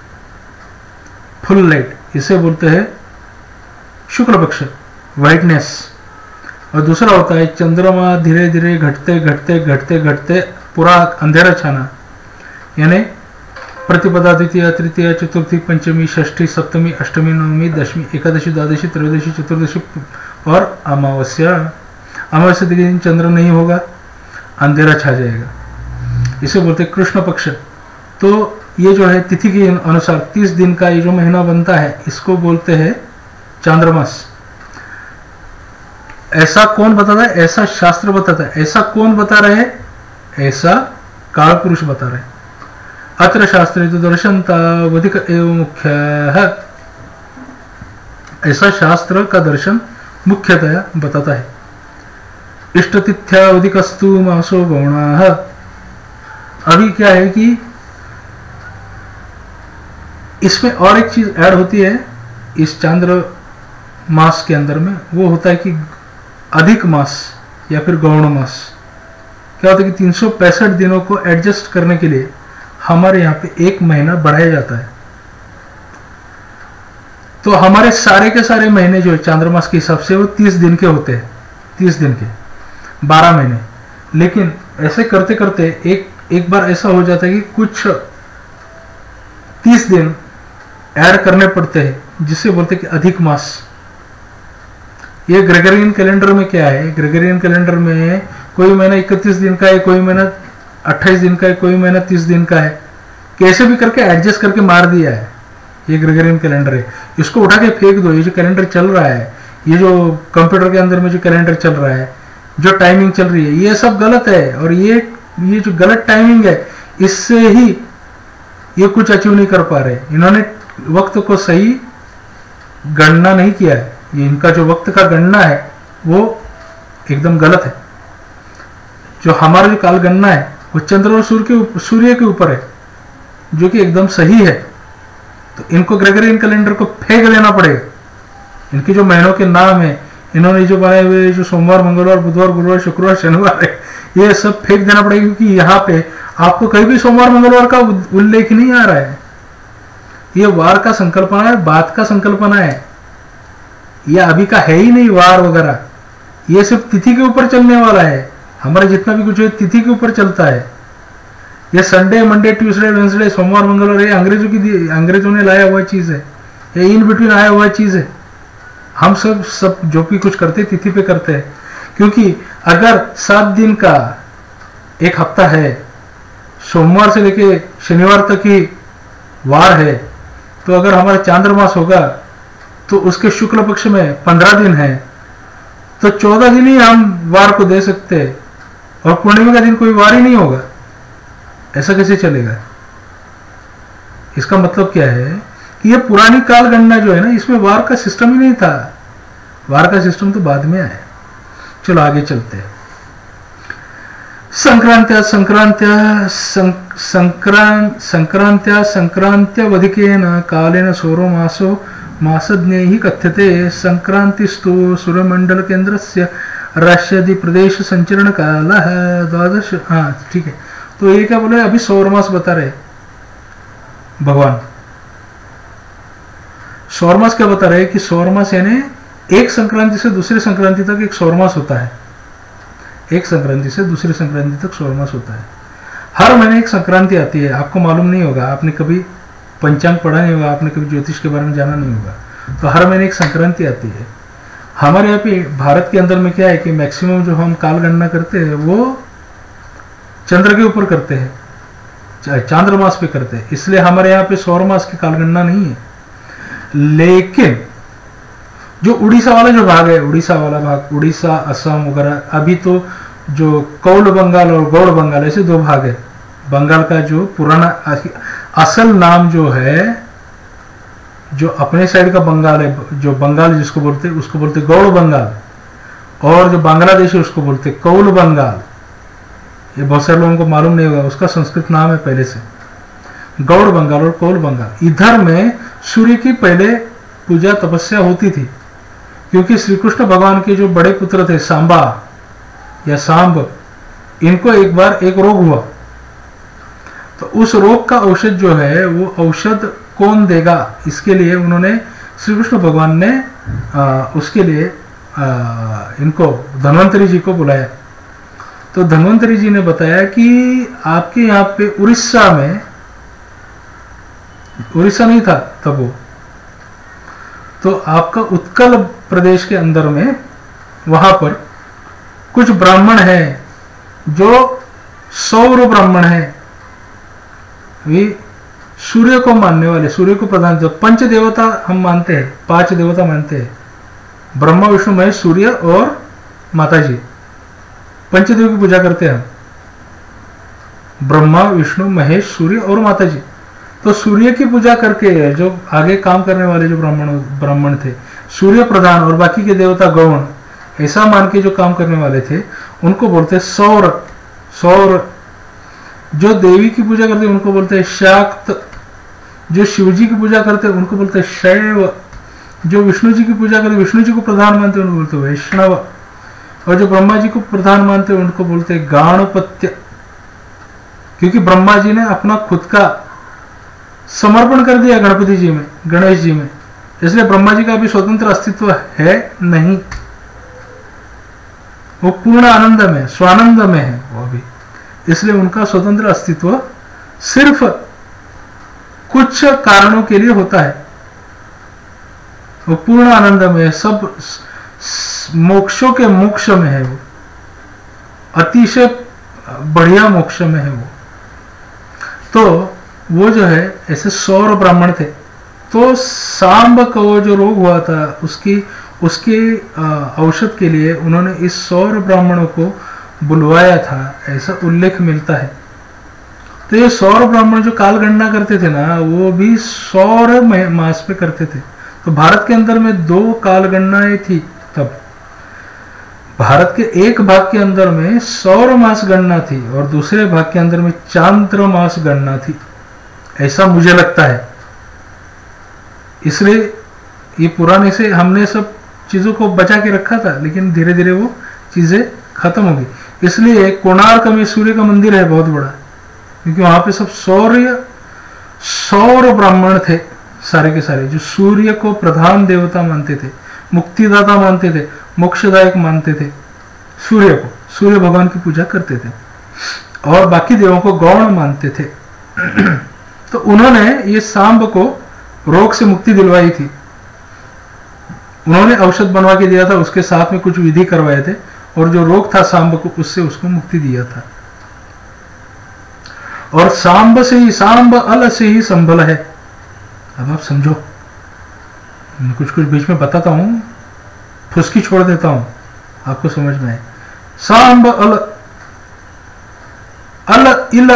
फुल लाइट, इसे बोलते हैं शुक्ल पक्ष, व्हाइटनेस। और दूसरा होता है चंद्रमा धीरे धीरे घटते घटते घटते घटते पूरा अंधेरा छाना, यानी प्रतिपदा, द्वितीय, तृतीय, चतुर्थी, पंचमी, षष्ठी, सप्तमी, अष्टमी, नवमी, दशमी, एकादशी, द्वादशी, त्रयोदशी, चतुर्दशी और अमावस्या। अमावस्या के दिन चंद्र नहीं होगा, अंधेरा छा जाएगा, इसे बोलते हैं कृष्ण पक्ष। तो ये जो है तिथि के अनुसार 30 दिन का ये जो महीना बनता है, इसको बोलते हैं चांद्रमास। ऐसा कौन बताता है? ऐसा शास्त्र बताता है। ऐसा कौन बता रहे हैं? ऐसा काल पुरुष बता रहे हैं। अत्र शास्त्रे तो दर्शनतावधिक एवं मुख्य है, ऐसा शास्त्र का दर्शन मुख्यतया बताता है। इष्टतिथ्यावधिकस्तु मासो गौणः। अभी क्या है कि इसमें और एक चीज ऐड होती है इस चांद्र मास के अंदर में, वो होता है कि अधिक मास या फिर गौण मास। क्या होता है कि 365 दिनों को एडजस्ट करने के लिए हमारे यहाँ पे एक महीना बढ़ाया जाता है। तो हमारे सारे के सारे महीने जो है चांद्रमास के हिसाब से वो 30 दिन के होते हैं, 30 दिन के 12 महीने। लेकिन ऐसे करते करते एक बार ऐसा हो जाता है कि कुछ 30 दिन ऐड करने पड़ते हैं, जिससे बोलते हैं कि अधिक मास। ये ग्रेगोरियन कैलेंडर में क्या है? ग्रेगोरियन कैलेंडर में कोई महीना 31 दिन का है, कोई महीना 28 दिन का है, कोई महीना 30 दिन का है। कैसे भी करके एडजस्ट करके मार दिया है। ये ग्रेगोरियन कैलेंडर है, इसको उठा के फेंक दो। ये जो कैलेंडर चल रहा है, ये जो कंप्यूटर के अंदर में जो कैलेंडर चल रहा है, जो टाइमिंग चल रही है, ये सब गलत है। और ये जो गलत टाइमिंग है, इससे ही ये कुछ अचीव नहीं कर पा रहे। इन्होंने वक्त को सही गणना नहीं किया है। ये इनका जो वक्त का गणना है वो एकदम गलत है। जो हमारा जो काल गणना है वो चंद्र और सूर्य के ऊपर है, जो कि एकदम सही है। तो इनको ग्रेगोरियन कैलेंडर को फेंक देना पड़ेगा। इनके जो महीनों के नाम है, इन्होंने जो बनाए हुए जो सोमवार, मंगलवार, बुधवार, गुरुवार, शुक्रवार, शनिवार है, ये सब फेंक देना पड़ेगा। क्योंकि यहाँ पे आपको कहीं भी सोमवार मंगलवार का उल्लेख नहीं आ रहा है। ये वार का संकल्पना है, बात का संकल्पना है। यह अभी का है ही नहीं वार वगैरह। ये सिर्फ तिथि के ऊपर चलने वाला है। हमारा जितना भी कुछ है तिथि के ऊपर चलता है। ये संडे, मंडे, ट्यूसडे, वेंसडे, सोमवार, मंगलवार, ये अंग्रेजों ने लाया हुआ चीज है। ये इन बिटवीन आया हुआ चीज है। हम सब जो भी कुछ करते तिथि पे करते हैं। क्योंकि अगर 7 दिन का एक हफ्ता है, सोमवार से लेके शनिवार तक ही वार है, तो अगर हमारा चांद्रमास होगा तो उसके शुक्ल पक्ष में 15 दिन है, तो 14 दिन ही हम वार को दे सकते हैं। और पूर्णिमा का दिन कोई वार ही नहीं होगा। ऐसा कैसे चलेगा? इसका मतलब क्या है कि ये पुरानी काल गणना जो है ना, इसमें वार का सिस्टम ही नहीं था। वार का सिस्टम तो बाद में आया। चलो आगे चलते हैं। संक्रांत्यवधिकेन कालेन सौरो मासो मासज्ञैः कथ्यते। संक्रांतिस्तु सूर्यमंडल केंद्रस्य राष्ट्रादि प्रदेश संचरण कालः 12। हाँ ठीक है। तो ये क्या बोले? अभी सौरमास बता रहे भगवान। सौरमास क्या बता रहे कि सौरमास यानी एक संक्रांति से दूसरी संक्रांति तक एक सौरमास होता है। एक संक्रांति से दूसरी संक्रांति तक सौरमास होता है। हर महीने एक संक्रांति आती है। आपको मालूम नहीं होगा, आपने कभी पंचांग पढ़ा नहीं होगा, आपने कभी ज्योतिष के बारे में जाना नहीं होगा। तो हर महीने एक संक्रांति आती है। हमारे यहाँ पे भारत के अंदर में क्या है कि मैक्सिमम जो हम काल गणना करते हैं वो चंद्र के ऊपर करते हैं, चांद्रमास पे करते हैं। इसलिए हमारे यहाँ पे सौर मास की काल गणना नहीं है। लेकिन जो उड़ीसा वाला जो भाग है, उड़ीसा वाला भाग, उड़ीसा, असम वगैरह, अभी तो जो कौल बंगाल और गौड़ बंगाल ऐसे 2 भाग है। बंगाल का जो पुराना असल नाम जो है, जो अपने साइड का बंगाल है, जो बंगाल जिसको बोलते हैं उसको बोलते गौड़ बंगाल। और जो बांग्लादेश है उसको बोलते कौल बंगाल। ये बहुत सारे लोगों को मालूम नहीं होगा, उसका संस्कृत नाम है पहले से, गौड़ बंगाल और कौल बंगाल। इधर में सूर्य की पहले पूजा तपस्या होती थी, क्योंकि श्री कृष्ण भगवान के जो बड़े पुत्र थे सांबा या सांब, इनको एक बार एक रोग हुआ, तो उस रोग का औषध जो है वो औषध कौन देगा, इसके लिए उन्होंने श्री कृष्ण भगवान ने उसके लिए इनको धन्वंतरी जी को बुलाया। तो धन्वंतरी जी ने बताया कि आपके यहाँ पे उड़ीसा में, उड़ीसा नहीं था तब वो, तो आपका उत्कल प्रदेश के अंदर में वहां पर कुछ ब्राह्मण हैं जो सौर ब्राह्मण हैं, वे सूर्य को मानने वाले, सूर्य को प्रधान, जो पंच देवता हम मानते हैं, 5 देवता मानते हैं, ब्रह्मा विष्णु महेश सूर्य और माता जी, पंचदेव की पूजा करते हैं हम, ब्रह्मा विष्णु महेश सूर्य और माता जी। तो सूर्य की पूजा करके जो आगे काम करने वाले जो ब्राह्मण थे, सूर्य प्रधान और बाकी के देवता गौण, ऐसा मान के जो काम करने वाले थे उनको बोलते सौर। सौर जो देवी की पूजा करते हैं उनको बोलते हैं शाक्त, जो शिव जी की पूजा करते हैं उनको बोलते हैं शैव, जो विष्णु जी की पूजा करते हैं, विष्णु जी को प्रधान मानते हैं उनको बोलते हैं वैष्णव, और जो ब्रह्मा जी को प्रधान मानते हैं उनको बोलते हैं गाणपत्य, क्योंकि ब्रह्मा जी ने अपना खुद का समर्पण कर दिया गणपति जी में, गणेश जी में, इसलिए ब्रह्मा जी का भी स्वतंत्र अस्तित्व है नहीं, वो पूर्ण आनंद में, स्वानंद में है वो भी, इसलिए उनका स्वतंत्र अस्तित्व सिर्फ कुछ कारणों के लिए होता है। वो पूर्ण आनंद में, सब मोक्षों के मोक्ष में है, वो अतिशय बढ़िया मोक्ष में है वो। तो वो जो है ऐसे सौर ब्राह्मण थे। तो सांब को जो रोग हुआ था उसके औषध के लिए उन्होंने इस सौर ब्राह्मणों को बुलवाया था, ऐसा उल्लेख मिलता है। तो ये सौर ब्राह्मण जो काल गणना करते थे ना, वो भी सौर मास पे करते थे। तो भारत के अंदर में 2 काल गणनाएं थी तब। भारत के एक भाग के अंदर में सौर मास गणना थी और दूसरे भाग के अंदर में चांद्र मास गणना थी, ऐसा मुझे लगता है। इसलिए ये पुराने से हमने सब चीजों को बचा के रखा था, लेकिन धीरे धीरे वो चीजें खत्म हो गई। इसलिए कोणार्क में सूर्य का मंदिर है बहुत बड़ा, क्योंकि वहां पे सब सौर ब्राह्मण थे, सारे के सारे, जो सूर्य को प्रधान देवता मानते थे, मुक्तिदाता मानते थे, मोक्षदायक मानते थे सूर्य को, सूर्य भगवान की पूजा करते थे और बाकी देवों को गौण मानते थे। तो उन्होंने ये सांब को रोग से मुक्ति दिलवाई थी, उन्होंने औषध बनवा के दिया था, उसके साथ में कुछ विधि करवाए थे और जो रोग था सांब को, उससे उसको मुक्ति दिया था। और सांब से ही, सांब अल से ही संभल है। अब आप समझो, मैं कुछ कुछ बीच में बताता हूं, फुसकी छोड़ देता हूं, आपको समझ में आए। सांब अल, अल इल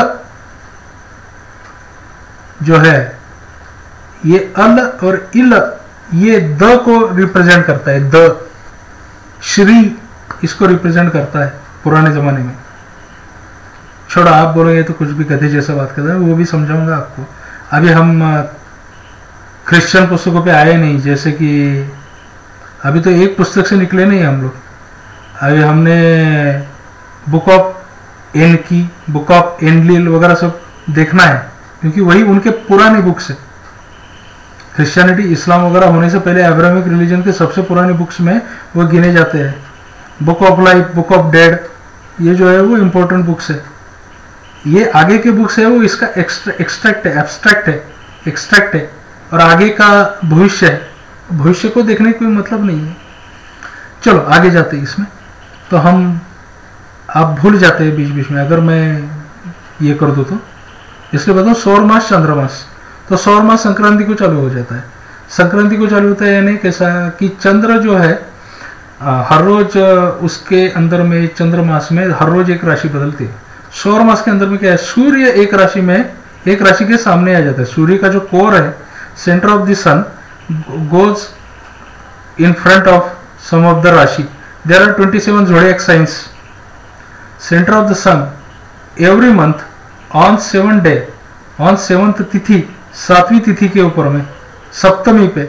जो है, ये अल और इल, ये द को रिप्रेजेंट करता है, द, श्री इसको रिप्रेजेंट करता है पुराने जमाने में। छोड़ा, आप बोलोगे तो कुछ भी गधे जैसा बात करता है, वो भी समझाऊंगा आपको। अभी हम क्रिश्चियन पुस्तकों पे आए नहीं, जैसे कि अभी तो एक पुस्तक से निकले नहीं हम लोग। अभी हमने book of Enki, book of Enlil वगैरह सब देखना है, क्योंकि वही उनके पुराने बुक्स है। क्रिश्चियनिटी, इस्लाम वगैरह होने से पहले अब्राहमिक रिलीजन के सबसे पुराने बुक्स में वो गिने जाते हैं। Book of life, book of dead, ये जो है वो इम्पोर्टेंट बुक्स है। ये आगे के बुक्स है वो इसका एक्सट्रैक्ट है, एब्स्ट्रैक्ट है, एक्सट्रैक्ट है, और आगे का भविष्य है। भविष्य को देखने का कोई मतलब नहीं है। चलो आगे जाते हैं इसमें, तो हम आप भूल जाते हैं बीच बीच में अगर मैं ये कर दूँ तो। इसलिए बताऊँ, सौर मास, चंद्रमास। तो सौर मास संक्रांति को चालू हो जाता है। संक्रांति को चालू होता है यानी कैसा कि चंद्र जो है हर रोज उसके अंदर में, चंद्रमास में हर रोज एक राशि बदलती है। सौर मास के अंदर में क्या है, सूर्य एक राशि में, एक राशि के सामने आ जाता है। सूर्य का जो कोर है, centre of the sun goes in front of some of the rashi, There are 27 zodiac signs. Center of the sun. Every month on 7th day, on 7th तिथि, 7वीं तिथि के ऊपर में, सप्तमी पे,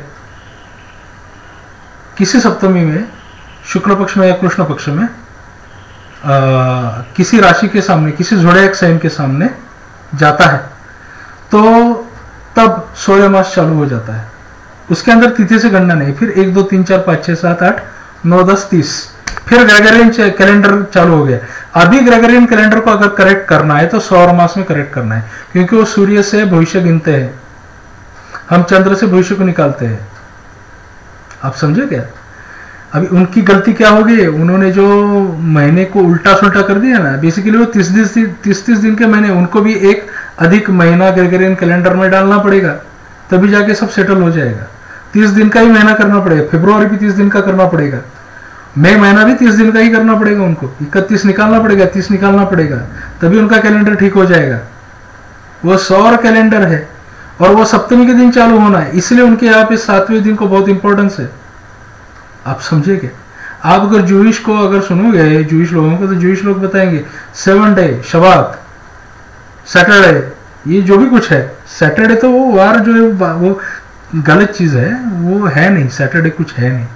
किसी सप्तमी में, शुक्ल पक्ष में या कृष्ण पक्ष में, किसी राशि के सामने, किसी zodiac साइन के सामने जाता है, तो तब सूर्य मास चालू हो जाता है। उसके अंदर तिथि से गणना नहीं, फिर 1 2 3 4 5 6 7 8 9 10 30, फिर ग्रेगोरियन कैलेंडर चालू हो गया। अभी ग्रेगोरियन कैलेंडर को अगर करेक्ट करना है तो सौर मास में करेक्ट करना है, क्योंकि वो सूर्य से भविष्य गिनते हैं, हम चंद्र से भविष्य को निकालते हैं। आप समझे क्या? अभी उनकी गलती क्या होगी, उन्होंने जो महीने को उल्टा सुल्टा कर दिया ना, बेसिकली वो 30 दिन के महीने, उनको भी एक अधिक महीना ग्रेगोरियन कैलेंडर में डालना पड़ेगा, तभी जाके सब सेटल हो जाएगा। 30 दिन का ही महीना करना पड़ेगा, फरवरी भी 30 दिन का करना पड़ेगा, मई महीना भी 30 दिन का ही करना पड़ेगा, उनको 31 निकालना पड़ेगा, 30 निकालना पड़ेगा, तभी उनका कैलेंडर ठीक हो जाएगा। वो सौर कैलेंडर है और वो सप्तमी के दिन चालू होना है, इसलिए उनके यहाँ पे 7वें दिन को बहुत इंपॉर्टेंस है। आप समझे क्या? आप अगर जूइश को अगर सुनोगे, जूइश लोगों को, तो जूइश लोग बताएंगे 7 डे, शबात, सैटरडे, ये जो भी कुछ है, सैटरडे तो वो वार जो है वो गलत चीज है, वो है नहीं, सैटरडे कुछ है नहीं।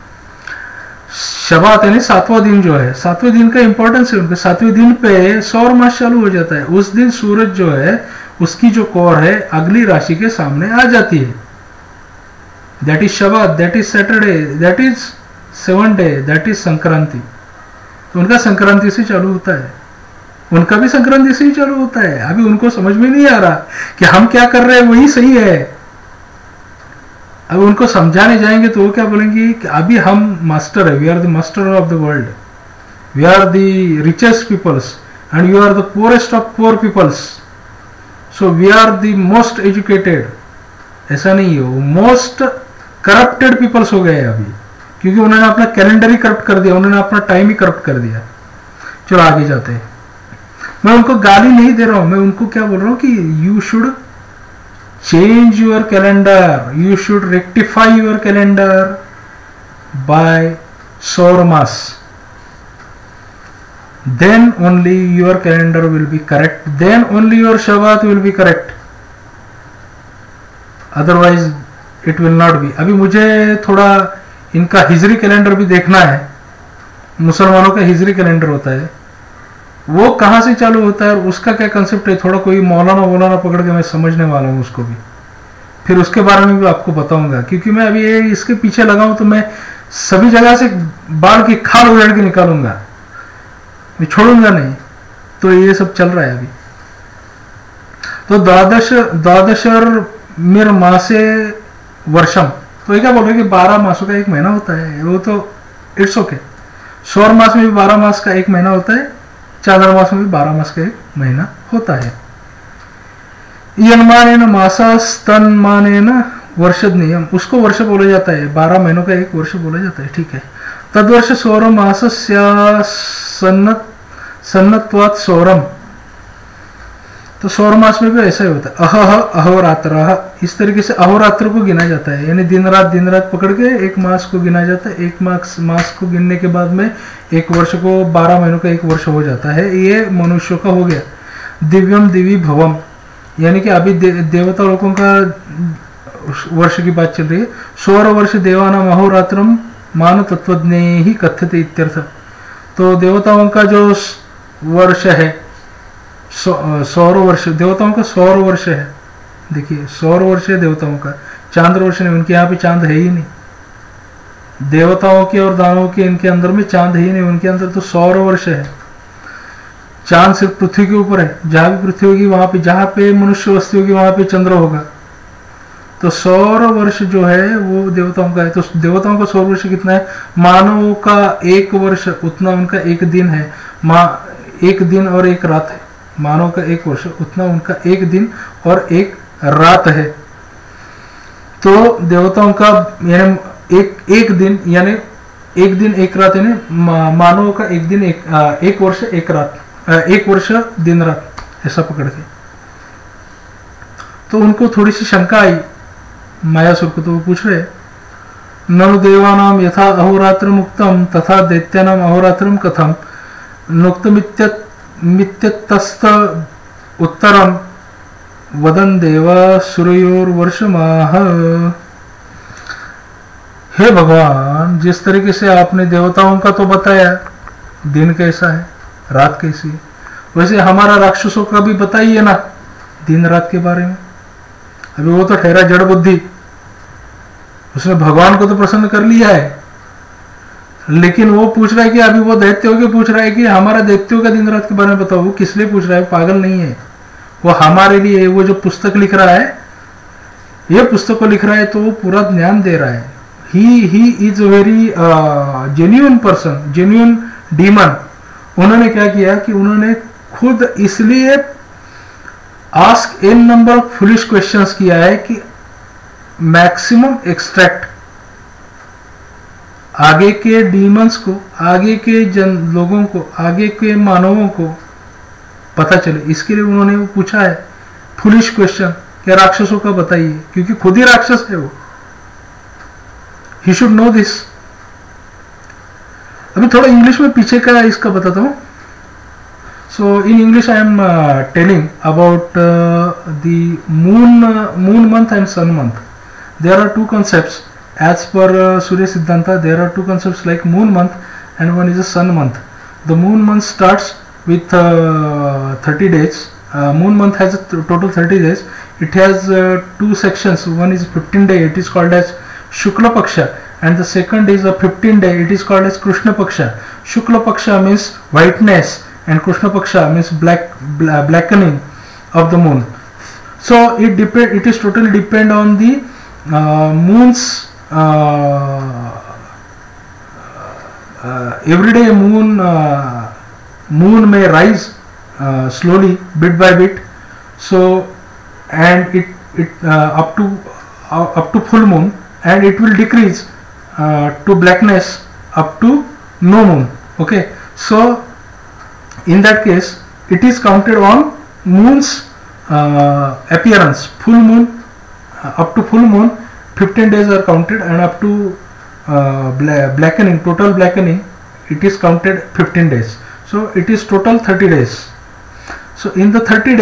शबात यानी 7वां दिन जो है, 7वें दिन का इंपॉर्टेंस है उनका। 7वें दिन पे सौर मास चालू हो जाता है। उस दिन सूरज जो है, उसकी जो कोर है अगली राशि के सामने आ जाती है। That is Shabbat, that is Saturday, that is 7 day, that is Sankranti. तो उनका संक्रांति से चालू होता है, उनका भी संक्रांति से ही चालू होता है। अभी उनको समझ में नहीं आ रहा कि हम क्या कर रहे हैं वही सही है। अब उनको समझाने जाएंगे तो वो क्या बोलेंगे कि अभी हम मास्टर है, we are the master of the world, we are the richest peoples and you are the poorest of poor peoples, so we are the most educated. ऐसा नहीं है, वो मोस्ट करप्टेड पीपल्स हो गए अभी, क्योंकि उन्होंने अपना कैलेंडर ही करप्ट कर दिया, उन्होंने अपना टाइम ही करप्ट कर दिया। चलो आगे जाते हैं। मैं उनको गाली नहीं दे रहा हूं, मैं उनको क्या बोल रहा हूं कि you should change your calendar, you should rectify your calendar by solar mass, then only your calendar will be correct, then only your Shabbat will be correct, otherwise it will not be। अभी मुझे थोड़ा इनका हिजरी कैलेंडर भी देखना है, मुसलमानों का हिजरी कैलेंडर होता है, वो कहाँ से चालू होता है और उसका क्या कंसेप्ट है, थोड़ा कोई मौलाना पकड़ के मैं समझने वाला हूँ उसको भी, फिर उसके बारे में भी आपको बताऊंगा। क्योंकि मैं अभी ये इसके पीछे लगा हूँ तो मैं सभी जगह से बाल की खाल उड़ाड़ के निकालूंगा, मैं छोड़ूंगा नहीं। तो ये सब चल रहा है अभी। तो द्वादश मिर मासे वर्षम, तो ये क्या बोल रहे हैं कि 12 मासों का एक महीना होता है, वो तो इट्स ओके। सौर मास में भी 12 मास का एक महीना होता है, चांद्रमास में भी 12 मास का एक महीना होता है। यन्मानेन मासास तन्मानेन वर्षद नियम, उसको वर्ष बोला जाता है, 12 महीनों का एक वर्ष बोला जाता है, ठीक है। तद्वर्ष सौर मासस्य सन्नत्वात् सौरम, तो सौर मास में भी ऐसा ही होता है। अहह अहोरात्र, इस तरीके से अहोरात्र को गिना जाता है, यानी दिन रात पकड़ के एक मास को गिना जाता है। एक मास को गिनने के बाद में एक वर्ष को 12 महीनों का एक वर्ष हो जाता है। ये मनुष्यों का हो गया। दिव्यम दिवी भवम, यानी कि अभी देवता लोगों का वर्ष की बात चल रही है। सौर वर्ष देवानाम अहोरात्रम मान तत्वज्ञ ही कथ्यते इत्यर्थ। तो देवताओं का जो वर्ष है, सौर वर्ष, देवताओं का सौर वर्ष है। देखिए सौर वर्ष है देवताओं का, चांद्र वर्ष नहीं, उनके यहाँ पे चांद है ही नहीं। देवताओं के और दानवों के इनके अंदर में चांद है ही नहीं, उनके अंदर तो सौर वर्ष है। चांद सिर्फ पृथ्वी के ऊपर है, जहां भी पृथ्वी होगी वहां पे, जहां पे मनुष्य वस्ती होगी वहां पे चंद्र होगा। तो सौर वर्ष जो है वो देवताओं का है। तो देवताओं का सौर वर्ष कितना है? मानवों का एक वर्ष उतना उनका एक दिन है, एक दिन और एक रात है। मानव का एक वर्ष उतना उनका एक दिन और एक रात है। तो देवताओं का यानी एक दिन, यानी एक दिन एक रात, यानी मानव का एक दिन एक वर्ष एक रात, एक वर्ष दिन रात, ऐसा पकड़ के। तो उनको थोड़ी सी शंका आई मायासुर को, तो वो पूछ रहे ननु देवानां यथा अहोरात्रम् उक्तं तथा दैत्यानाम् अहोरात्रं कथं नोक्तमित्यतस्त उत्तरं वदन् देवासुरयोर्वर्षमाह। हे भगवान, जिस तरीके से आपने देवताओं का तो बताया दिन कैसा है रात कैसी है, वैसे हमारा राक्षसों का भी बताइए ना दिन रात के बारे में। अभी वो तो ठहरा जड़ बुद्धि, उसने भगवान को तो प्रसन्न कर लिया है, लेकिन वो पूछ रहा है कि अभी वो दैत्यों के पूछ रहा है कि हमारा दैत्यों का दिन रात के बारे में बताओ। वो किस लिए पूछ रहा है? पागल नहीं है वो, हमारे लिए। वो जो पुस्तक लिख रहा है, ये पुस्तक को लिख रहा है, तो वो पूरा ज्ञान दे रहा है। He is a very genuine person, genuine demon. उन्होंने क्या किया कि उन्होंने खुद इसलिए ask an number of foolish questions किया है कि मैक्सिमम एक्सट्रैक्ट आगे के डीमंस को, आगे के लोगों को, आगे के मानवों को पता चले, इसके लिए उन्होंने वो पूछा है फुलिश क्वेश्चन, क्या राक्षसों का बताइए, क्योंकि खुद ही राक्षस है वो। He should know this. अभी थोड़ा इंग्लिश में पीछे का इसका बताता हूं। So in English I am telling about the moon month and sun month. There are two concepts as per Surya Siddhanta. There are two concepts like moon month and one is a sun month. The moon month starts with 30 days. Moon month has a total 30 days. It has two sections. One is 15 day, it is called as Shukla Paksha, and the second is a 15 day, it is called as Krishna Paksha. Shukla Paksha means whiteness and Krishna Paksha means blackening of the moon. So it is totally depend on the moon's every day moon may rise slowly bit by bit. So and it up to full moon, and it will decrease to blackness up to no moon. Okay, so in that case it is counted on moon's appearance. Full moon, up to full moon 15 days are counted, and up to blackening, total blackening, it is counted 15 days. So it is total 30 days. So in the 30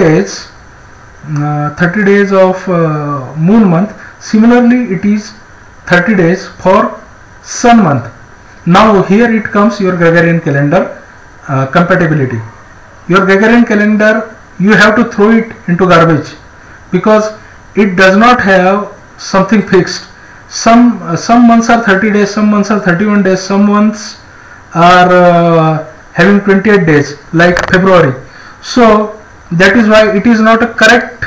days of moon month, similarly it is 30 days for sun month. Now here it comes your Gregorian calendar compatibility. Your Gregorian calendar, you have to throw it into garbage, because it does not have something fixed. Some months are 30 days, some months are 31 days, some months are having 28 days, like February. So that is why it is not a correct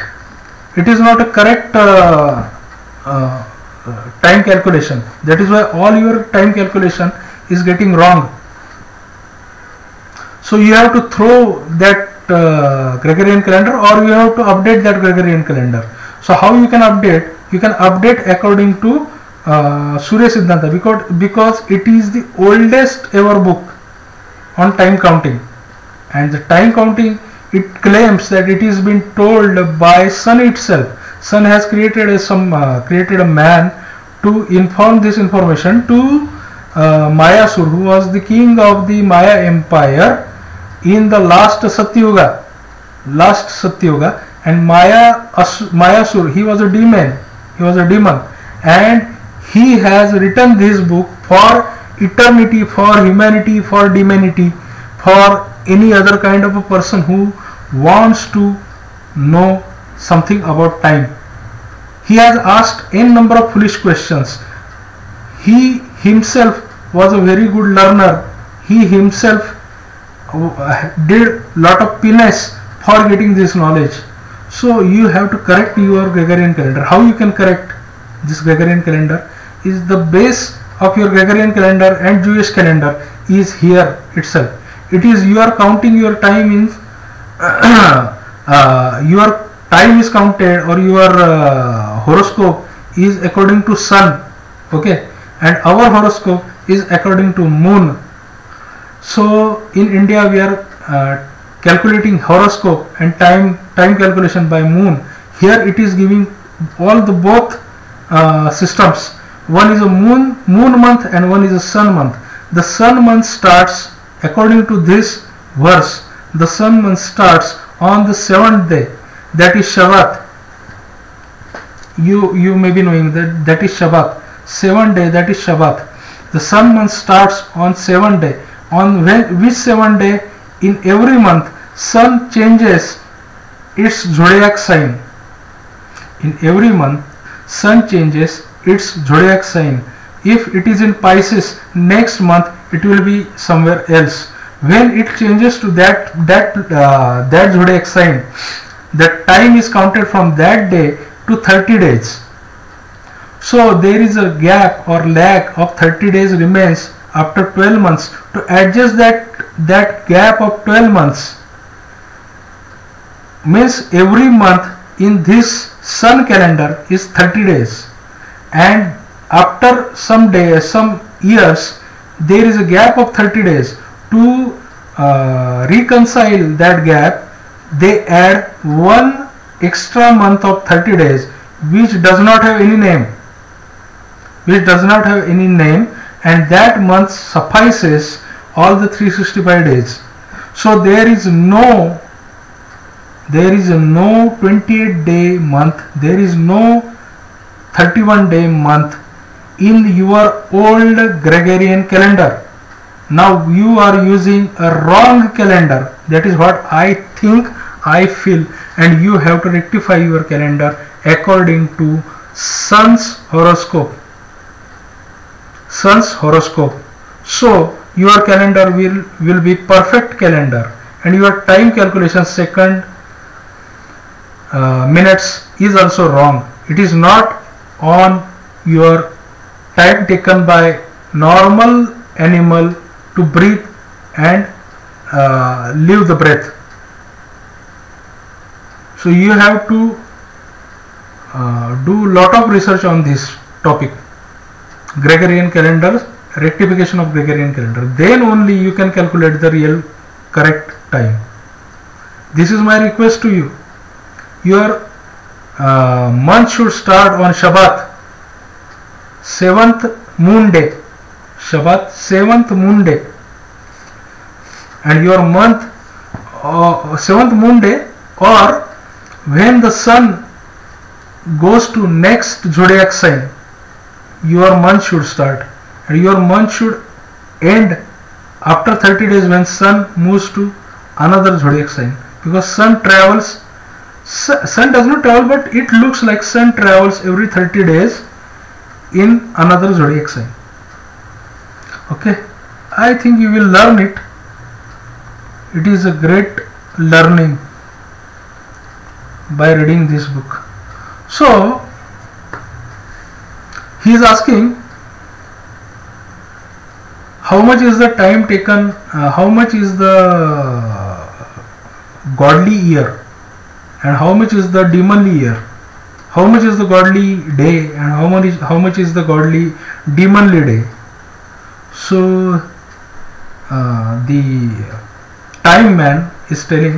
time calculation. That is why all your time calculation is getting wrong. So you have to throw that Gregorian calendar, or you have to update that Gregorian calendar. So how you can update? You can update according to Surya Siddhanta, because it is the oldest ever book on time counting, and the time counting, it claims that it is been told by sun itself. Sun has created a man to inform this information to Mayasur, who was the king of the Maya empire in the last Satyuga, and Mayasur, he was a demon, and he has written this book for eternity, for humanity, for demonity, for any other kind of a person who wants to know something about time. He has asked n number of foolish questions. He himself was a very good learner. He himself did lot of penance for getting this knowledge. So you have to correct your Gregorian calendar. How you can correct this Gregorian calendar? Is the base of your Gregorian calendar and Jewish calendar is here itself. It is you are counting your time in your time is counted, or your horoscope is according to sun. Okay, and our horoscope is according to moon. So in India we are calculating horoscope and time calculation by moon. Here it is giving all the both systems. one is a moon month and one is a sun month. The sun month starts, according to this verse, the sun month starts on the 7th day, that is Shabbat. You may be knowing that is Shabbat. 7th day, that is Shabbat. The sun month starts on 7th day. On which 7th day in every month sun changes its zodiac sign. In every month sun changes its zodiac sign. If it is in Pisces, next month it will be somewhere else. When it changes to that zodiac sign, the time is counted from that day to 30 days. So there is a gap or lag of 30 days remains after 12 months. To adjust that gap of 12 months, means every month in this sun calendar is 30 days, and after some days, some years, there is a gap of 30 days. To reconcile that gap, they add one extra month of 30 days which does not have any name, and that month suffices all the 365 days. So there is no 28 day month, there is no 31 day month in your old Gregorian calendar. Now you are using a wrong calendar. That is what I think, I feel, and you have to rectify your calendar according to sun's horoscope. So your calendar will be perfect calendar, and your time calculation second, minutes is also wrong. It is not on your time taken by normal animal to breathe and leave the breath. So you have to do lot of research on this topic, Gregorian calendar, rectification of Gregorian calendar. Then only you can calculate the real correct time. This is my request to you. Your month should start on Shabbat, 7th moon day. Shabbat, 7th moon day, and your month 7th moon day, or when the sun goes to next zodiac sign, your month should start, and your month should end after 30 days when sun moves to another zodiac sign, because sun does not travel, but it looks like sun travels every 30 days in another zodiac sign. Okay, I think you will learn it. It is a great learning by reading this book. So he is asking, how much is the time taken, how much is the godly year and how much is the demonly year, how much is the godly day and how much is the godly demonly day. So the time man is telling,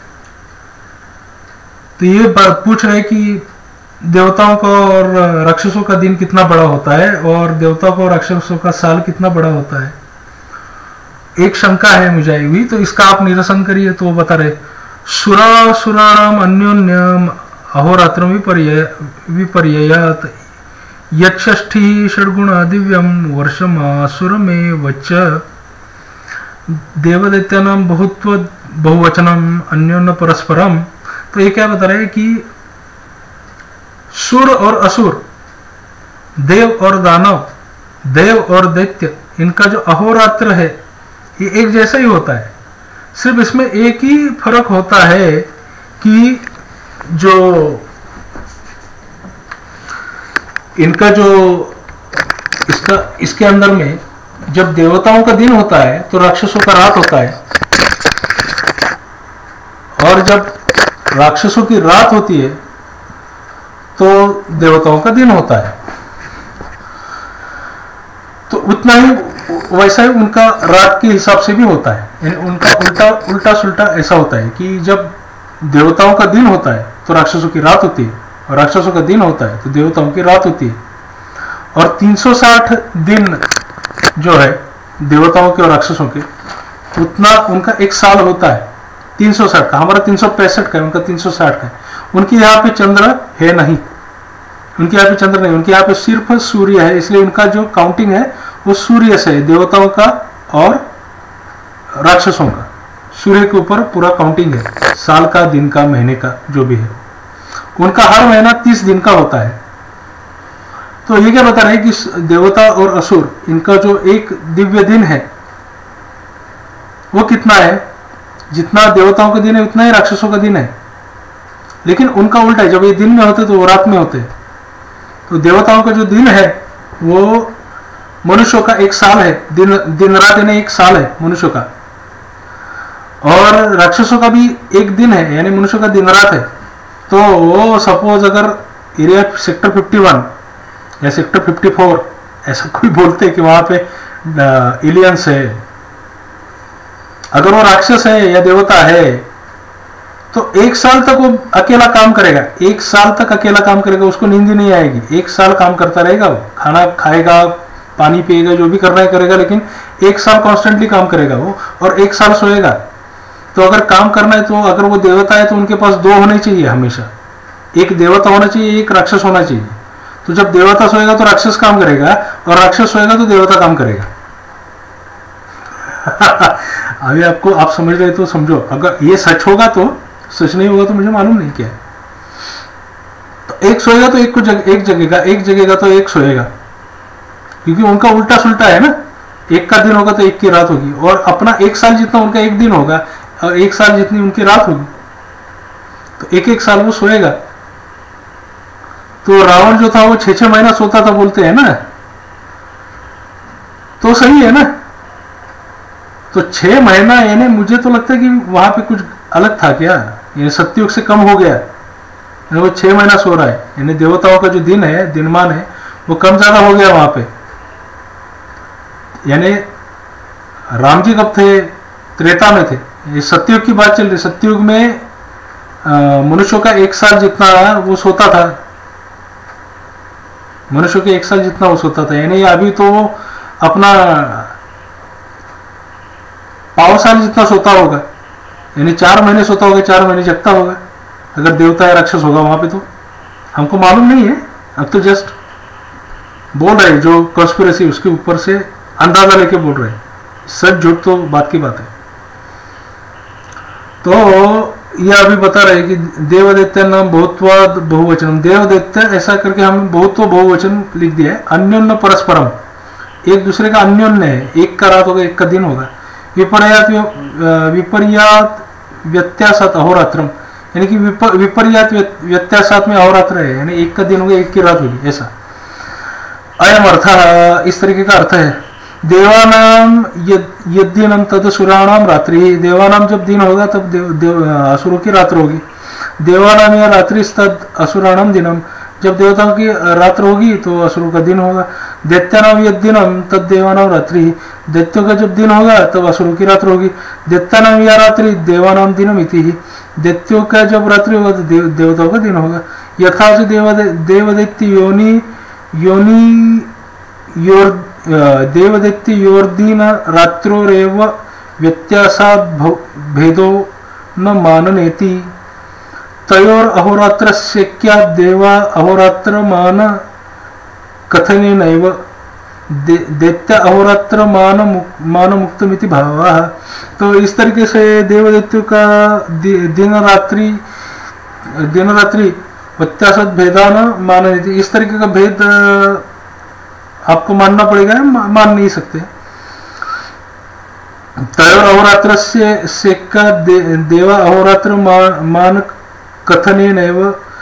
तो ये पूछ रहे कि देवताओं का और राक्षसों का दिन कितना बड़ा होता है और देवताओं का और राक्षसों का साल कितना बड़ा होता है. एक शंका है मुझे आई हुई, तो इसका आप निरसन करिए. तो वो बता रहे, सुराणाम अन्योन्यम अहोरात्रम विपर्ययात यक्षष्ठी षड्गुण दिव्यम वर्षमासुरमेव च देवदैत्यानाम बहुवचनम अन्योन्य परस्परम. तो ये क्या बता रहे हैं कि सुर और असुर, देव और दानव, देव और दैत्य, इनका जो अहोरात्र है ये एक जैसा ही होता है. सिर्फ इसमें एक ही फर्क होता है कि जो इनका जो इसके अंदर में जब देवताओं का दिन होता है तो राक्षसों का रात होता है, और जब राक्षसों की रात होती है तो देवताओं का दिन होता है. तो उतना ही वैसा ही उनका रात के हिसाब से भी होता है. उनका उल्टा सुल्टा ऐसा होता है कि जब देवताओं का दिन होता है तो राक्षसों की रात होती है, और राक्षसों का दिन होता है तो देवताओं की रात होती है. और 360 दिन जो है देवताओं के और राक्षसों के, उतना उनका एक साल होता है 360 का। हमारा 365 का है, उनका 360 का है। उनके यहाँ पे चंद्र है नहीं, उनके यहाँ पे चंद्र नहीं, उनके यहाँ पे सिर्फ सूर्य है, इसलिए उनका जो काउंटिंग है वो सूर्य से है, देवताओं का और राक्षसों का। सूर्य के ऊपर पूरा काउंटिंग है, साल का, दिन का, महीने का, जो भी है। उनका हर महीना 30 दिन का होता है। तो ये क्या बता रहे हैं कि देवता और असुर, इनका जो एक दिव्य दिन है वो कितना है, जितना देवताओं का दिन है उतना ही राक्षसों का दिन है। लेकिन उनका उल्टा है, जब ये दिन में होते तो वो रात में होते। तो देवताओं का जो दिन है वो मनुष्यों का एक साल है, दिन रात यानी एक साल है मनुष्यों का। और राक्षसों का भी एक दिन है, यानी मनुष्यों का दिन रात है। तो वो सपोज अगर एरिया सेक्टर 51 या सेक्टर 54 ऐसा कोई बोलते हैं कि वहां पे एलियंस है, अगर वो राक्षस है या देवता है तो एक साल तक वो अकेला काम करेगा, एक साल तक अकेला काम करेगा, उसको नींद ही नहीं आएगी। एक साल काम करता रहेगा, वो खाना खाएगा, पानी पिएगा, जो भी करना है करेगा, लेकिन एक साल कॉन्स्टेंटली काम करेगा वो, और एक साल सोएगा। तो अगर काम करना है तो अगर वो देवता है तो उनके पास दो होने चाहिए हमेशा, एक देवता होना चाहिए, एक राक्षस होना चाहिए। तो जब देवता सोएगा तो राक्षस काम करेगा, और राक्षस सोएगा तो देवता काम करेगा। अभी आपको, आप समझ रहे तो समझो, अगर ये सच होगा तो, सच नहीं होगा तो मुझे मालूम नहीं क्या है। तो एक सोएगा तो एक को एक जगेगा, एक जगेगा तो एक सोएगा, क्योंकि उनका उल्टा सुल्टा है ना। एक का दिन होगा तो एक की रात होगी, और अपना एक साल जितना उनका एक दिन होगा और एक साल जितनी उनकी रात होगी, तो एक एक साल वो सोएगा। तो रावण जो था वो 6-6 महीना सोता था बोलते हैं ना, तो सही है ना। तो 6 महीना, यानी मुझे तो लगता है कि वहां पे कुछ अलग था क्या, ये सत्युग से कम हो गया, वो 6 महीना सो रहा है। यानी देवताओं का जो दिन है, दिनमान है, वो कम ज्यादा हो गया वहां पे। यानी राम जी कब थे, त्रेता में थे, ये सत्युग की बात चल रही। सत्युग में मनुष्यों का एक साल जितना वो सोता था, मनुष्यों के एक साल जितना वो सोता था। यानी अभी तो अपना 5 साल जितना सोता होगा, यानी 4 महीने सोता होगा, 4 महीने जगता होगा, अगर देवता या राक्षस होगा वहां पे। तो हमको मालूम नहीं है, अब तो जस्ट बोल रहे हैं जो कॉन्स्पिरेसी, उसके ऊपर से अंदाजा लेके बोल रहे हैं, सच झूठ तो बात की बात है। तो यह अभी बता रहे कि देवदैत्य नाम बहुत्वाद बहुवचन, देवदैत्य ऐसा करके हम बहुत्व बहुवचन लिख दिया है। अन्योन्य परस्परम, एक दूसरे का अन्योन्य है, एक का रात होगा, एक का दिन होगा। विपर्यात व्यत्यासात अहोरात्रम, यानी कि विपर्यात व्यत्यासात में अहोरात्र है, यानी एक का दिन होगा, एक की रात होगी, ऐसा। अयम अर्थ, इस तरीके का अर्थ है। देवानाम यद्दिनम तद सुराणाम रात्रि, देवानाम जब दिन होगा तब असुरों की रात्र होगी। देवानाम या रात्रि तद असुराणाम दिनम, जब देवताओं की रात्र होगी तो असुरों का दिन होगा। दैत्यानाम यद्दिनम तद देवानाम रात्रि, दैत्यों का जब दिन होगा तब असुरों की रात्र होगी। दैत्यानाम या रात्रि देवानाम दिनम इति ही, दैत्यों का जब रात्रि होगा तो देवताओं का दिन होगा। यथा से देवदैत्य देवदैत्य योर्दीन रात्रोरेव व्यत्यासाद भेदो न माननेति, तयोर अहोरात्रस्य क्या देवा अहोरात्र मान कथनेनैव दैत्य अहोरात्र मान मुक्तमिति भावः। तो इस तरीके से देवदैत्यों का दिन रात्रि व्यत्यासाद भेदान माननेति, इस तरीके का भेद आपको मानना पड़ेगा, मान नहीं सकते। तयोर अहोरात्र से का देवा अहोरात्र मान कथनेनैव,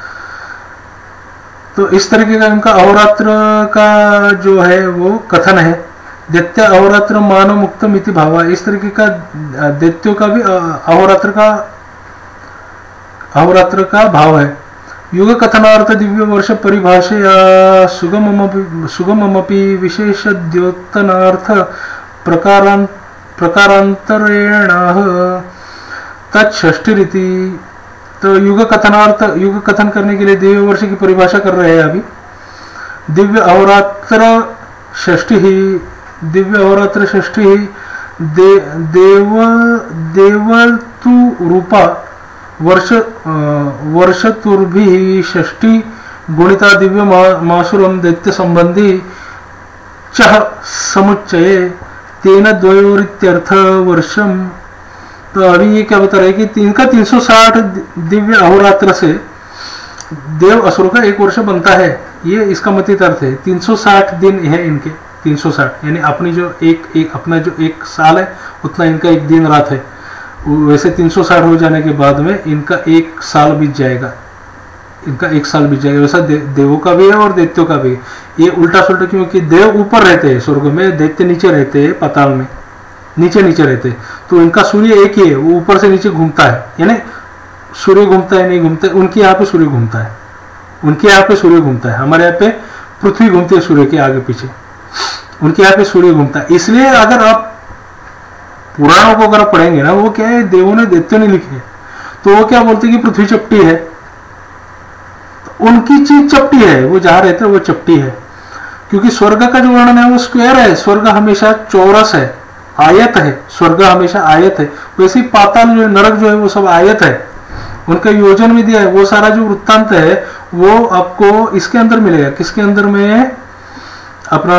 तो इस तरीके का इनका अहोरात्र का जो है वो कथन है। दैत्य अहोरात्र मान मुक्तम इति भावा, इस तरीके का दैत्यों का भी अहोरात्र का भाव है। युग कथनार्थ दिव्य वर्ष परिभाषया सुगममपि विशेष द्योतनार्थ प्रकारांतरेण तत्षष्टिरिति। तो युग कथनार्थ, युग कथन करने के लिए दिव्य वर्ष की परिभाषा कर रहे हैं अभी। दिव्य अहोरात्र षष्ठी ही, दिव्य अहोरात्र षष्ठी ही देवतु रूपा वर्षतुर्भि षष्ठी गुणिता दिव्य मासुरम दैत्य संबंधी चह समुच्चये तेन द्वयोरित्यर्थ वर्षम। तो अभी ये क्या बता रहे हैं कि इनका 360 दिव्य अहोरात्र से देव असुर का एक वर्ष बनता है, ये इसका मतित अर्थ है। 360 दिन है इनके, 360 यानी अपनी जो अपना जो एक साल है उतना इनका एक दिन रात है। वैसे 360 हो जाने के बाद में इनका एक साल बीत जाएगा, इनका एक साल बीत जाएगा। वैसा देवों का भी है और दैत्यों का भी है। ये उल्टा सुल्टा क्योंकि देव ऊपर रहते हैं स्वर्ग में, दैत्य नीचे रहते हैं पाताल में, नीचे रहते हैं। तो इनका सूर्य एक ही है, वो ऊपर से नीचे घूमता है, यानी सूर्य घूमता है नहीं घूमता है, उनके यहाँ पे सूर्य घूमता है, उनके यहाँ पे सूर्य घूमता है। हमारे यहाँ पे पृथ्वी घूमती है सूर्य के आगे पीछे, उनके यहाँ पे सूर्य घूमता है। इसलिए अगर आप पुराणों को अगर पढ़ेंगे ना, वो क्या है, देवों ने दैत्यों ने लिखे, तो वो क्या बोलते हैं कि पृथ्वी चपटी है, तो उनकी चीज चपटी है, वो जहां रहते हैं वो चपटी है। क्योंकि स्वर्ग का जो वर्णन है वो स्क्वायर है, स्वर्ग हमेशा चौरस है, आयत है, स्वर्ग हमेशा आयत है। वैसे ही पाताल जो नरक जो है वो सब आयत है, उनका योजन में दिया है। वो सारा जो वृत्तांत है वो आपको इसके अंदर मिलेगा, किसके अंदर में, अपना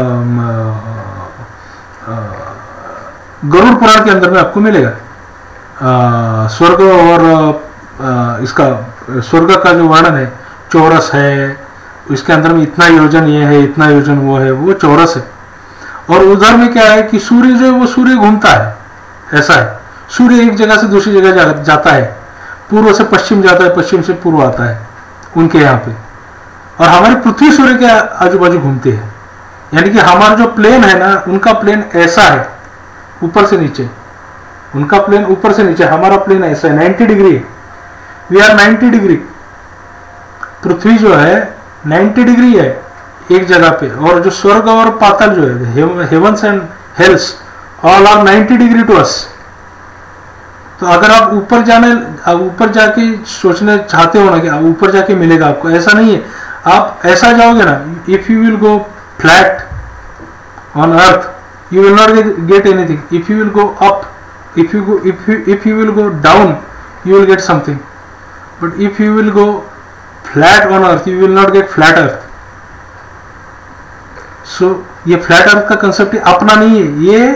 गरुड़ पुराण के अंदर में आपको मिलेगा। स्वर्ग और इसका स्वर्ग का जो वर्णन है चौरस है, इसके अंदर में इतना योजन ये है, इतना योजन वो है, वो चौरस है। और उधर में क्या है कि सूर्य जो है वो सूर्य घूमता है, ऐसा है। सूर्य एक जगह से दूसरी जगह जाता है, पूर्व से पश्चिम जाता है, पश्चिम से पूर्व आता है उनके यहाँ पे। और हमारी पृथ्वी सूर्य के आजू बाजू घूमती है, यानी कि हमारा जो प्लेन है ना, उनका प्लेन ऐसा है ऊपर से नीचे, उनका प्लेन ऊपर से नीचे, हमारा प्लेन ऐसा है 90 डिग्री, वी आर 90 डिग्री। पृथ्वी जो है 90 डिग्री है एक जगह पे, और जो स्वर्ग और पाताल जो है, heavens and hells, all are 90 degree to us. तो अगर आप ऊपर जाके सोचने चाहते हो ना कि ऊपर जाके मिलेगा आपको, ऐसा नहीं है। आप ऐसा जाओगे ना, if you will go flat on earth you will not get anything. If you will go up, if you will go down, you will get something. But if you will go flat on earth, you will not get flat earth. So ये flat earth का कंसेप्ट अपना नहीं है, ये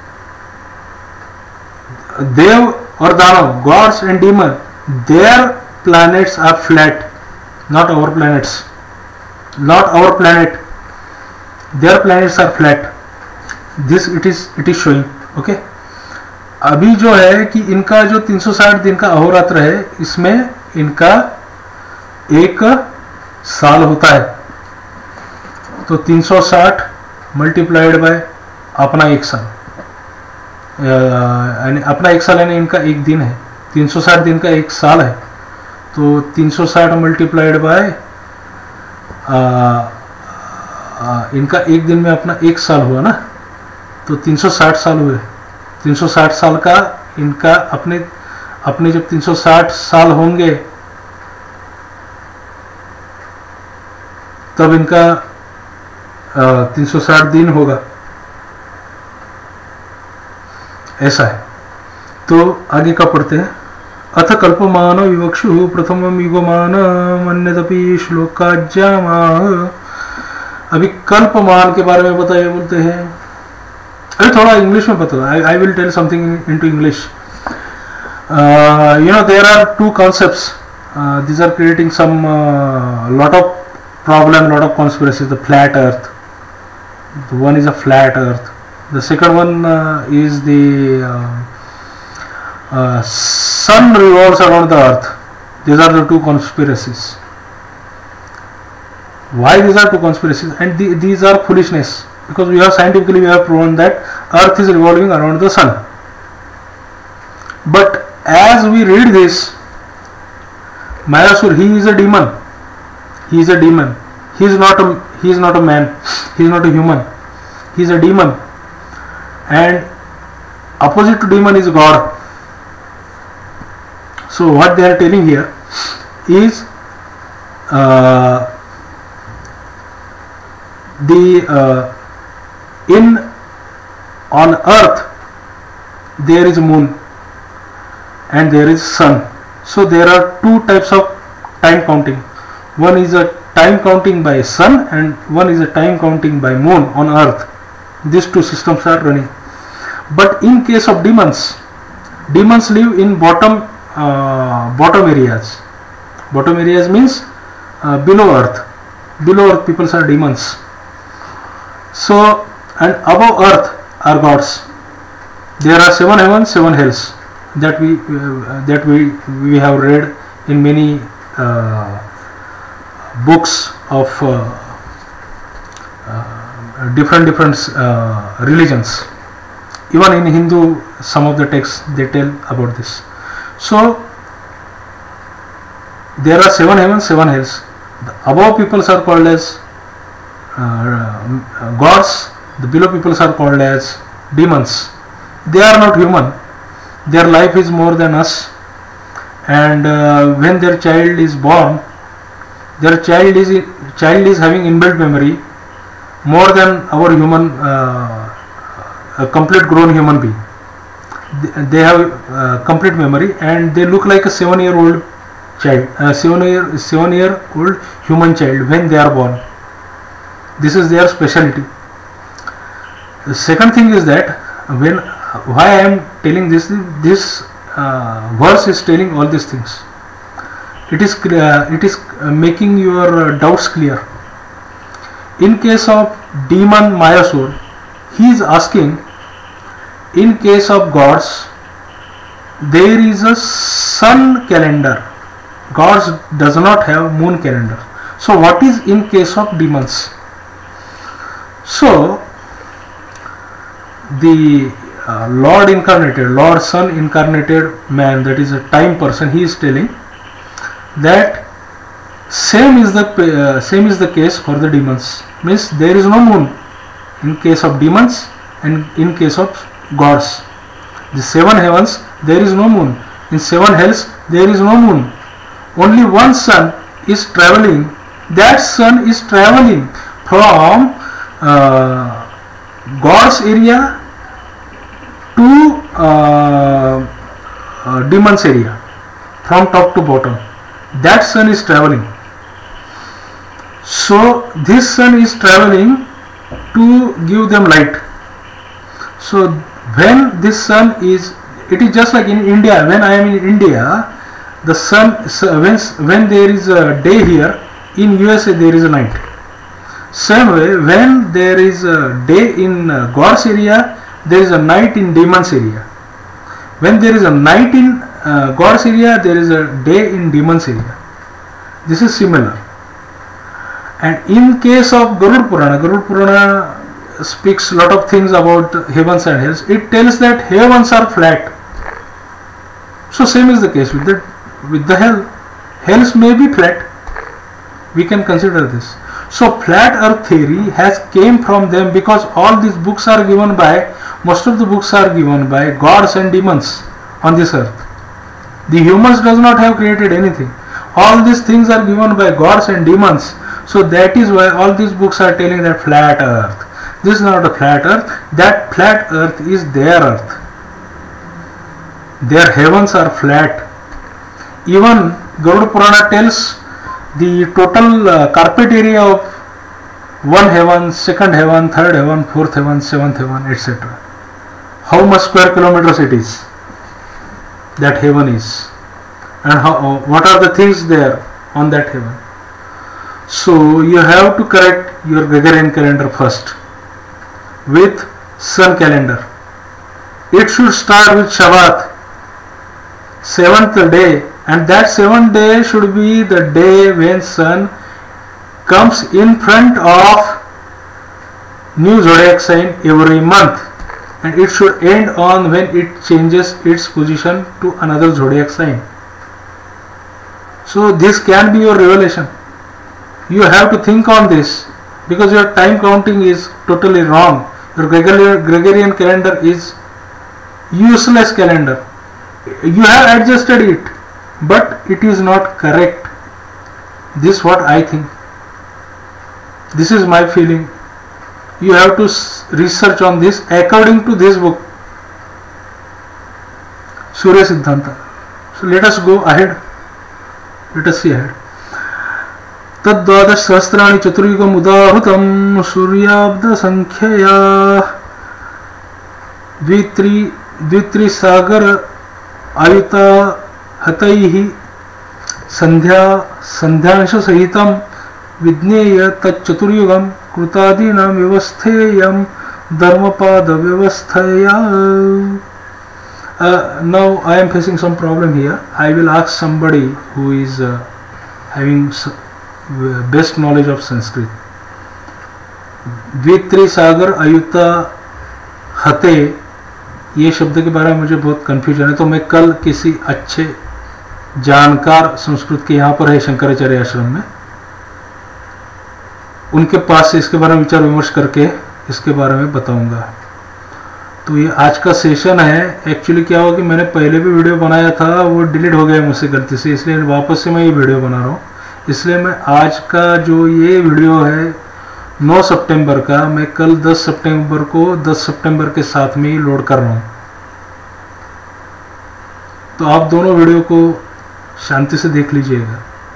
देव और दानव, gods and demon, their planets are flat, not our planets, not our planet. Their planets are flat. This it is showing. Okay. अभी जो है कि इनका जो 360 दिन का अहोरात्र है, इसमें इनका एक साल होता है। तो 360 मल्टीप्लाइड बाय अपना एक साल, यानी अपना एक साल यानी इनका एक दिन है। 360 दिन का एक साल है, तो 360 मल्टीप्लाइड बाय इनका एक दिन में अपना एक साल हुआ ना, तो 360 साल हुए। 360 साल का इनका अपने जब 360 साल होंगे तब इनका 360 दिन होगा, ऐसा है। तो आगे का पढ़ते हैं। अथ कल्पमान विवक्षु प्रथम युगमान अन्यदपि श्लोकाज्यामा। अभी कल्पमान के बारे में बताइए, बोलते हैं। अरे थोड़ा इंग्लिश में बताओ, I will tell something into English. You know, there are two concepts. These are creating some lot of problem, lot of conspiracies. The flat Earth. The one is a flat Earth. The second one is the sun revolves around the Earth. These are the two conspiracies. Why these are two conspiracies? And these are foolishness, because we have scientifically proven that Earth is revolving around the sun. But as we read this, Mayasur, he is a demon. He is a demon. He is not a man. He is not a human. He is a demon. And opposite to demon is God. So what they are telling here is the in on earth there is moon and there is sun. So there are two types of time counting. One is a time counting by sun and one is a time counting by moon on earth. These two systems are running. But in case of demons, demons live in bottom areas. Bottom areas means below earth. Below earth people are demons. So, and above earth are gods. There are 7 heavens, 7 hells that we have read in many books of different religions. Even in Hindu, some of the texts they tell about this. So there are 7 heavens, 7 hells. The above peoples are called as gods. The below peoples are called as demons. They are not human. Their life is more than us. And when their child is born, their child is having inbuilt memory more than our human, a complete grown human being. They have complete memory and they look like a 7-year-old child, 7-year-old human child when they are born. This is their specialty. The second thing is that why I am telling this verse is telling all these things. It is making your doubts clear. In case of demon Mayasur, he is asking, in case of gods, there is a sun calendar. Gods does not have moon calendar. So what is in case of demons? So the Lord incarnated, Lord Sun incarnated man, that is a time person, he is telling that same is the case for the demons. Means there is no moon in case of demons and in case of gods. The 7 heavens there is no moon. In 7 hells there is no moon. Only one sun is traveling. That sun is traveling from God's area to demons area, from top to bottom. That sun is traveling. So this sun is traveling to give them light. So when this sun is, it is just like in India. When I am in India, the sun, when there is a day here, in USA there is a night. Same way, when there is a day in God's area, there is a night in demons area. When there is a night in God's area, there is a day in demons area. This is similar. And in case of Garuda Purana speaks a lot of things about heavens and hells. It tells that heavens are flat. So same is the case with the hell. Hells may be flat. We can consider this. So flat earth theory has came from them, because all these books are given by, most of the books are given by gods and demons on this earth. The humans does not have created anything. All these things are given by gods and demons. So that is why all these books are telling that flat earth. This is not a flat earth. That flat earth is their earth. Their heavens are flat. Even Garuda Purana tells the total carpet area of 1 heaven, 2nd heaven, 3rd heaven, 4th heaven, 7th heaven, etc. How much square kilometers it is, that heaven is, and what are the things there on that heaven. So you have to correct your Gregorian calendar first with sun calendar. It should start with Shabbat, 7th day, and that 7th day should be the day when sun comes in front of new zodiac sign every month, and it should end on when it changes its position to another zodiac sign. So this can be your revelation. You have to think on this, because your time counting is totally wrong. Your Gregorian calendar is useless calendar. You have adjusted it, but it is not correct. This is what I think. This is my feeling. you have to research on this according to this book, Surya Siddhanta. So let us go ahead. Let us see ahead. तद्वादश सहस्राणि चतुर्युगम् उदाहृतं सूर्याब्द संख्यया द्वित्रिसागर आयुता हतैः संध्यांश सहितं विज्ञेय तच्चतुर्युगं कृतादीनां व्यवस्थेयं धर्मपाद व्यवस्थया. Now I am facing some problem here. I will ask somebody who is having best knowledge of Sanskrit. द्वित्री सागर अयुता हते, ये शब्द के बारे में मुझे बहुत कंफ्यूजन है, तो मैं कल किसी अच्छे जानकार संस्कृत के यहाँ पर है शंकराचार्य आश्रम में, उनके पास से इसके बारे में विचार विमर्श करके इसके बारे में बताऊंगा. तो ये आज का सेशन है. एक्चुअली क्या हुआ कि मैंने पहले भी वीडियो बनाया था, वो डिलीट हो गया मुझसे गलती से, इसलिए वापस से मैं ये वीडियो बना रहा हूँ. इसलिए मैं आज का जो ये वीडियो है 9 सितंबर का, मैं कल 10 सितंबर को 10 सितंबर के साथ में ही लोड कर रहा हूँ. तो आप दोनों वीडियो को शांति से देख लीजिएगा.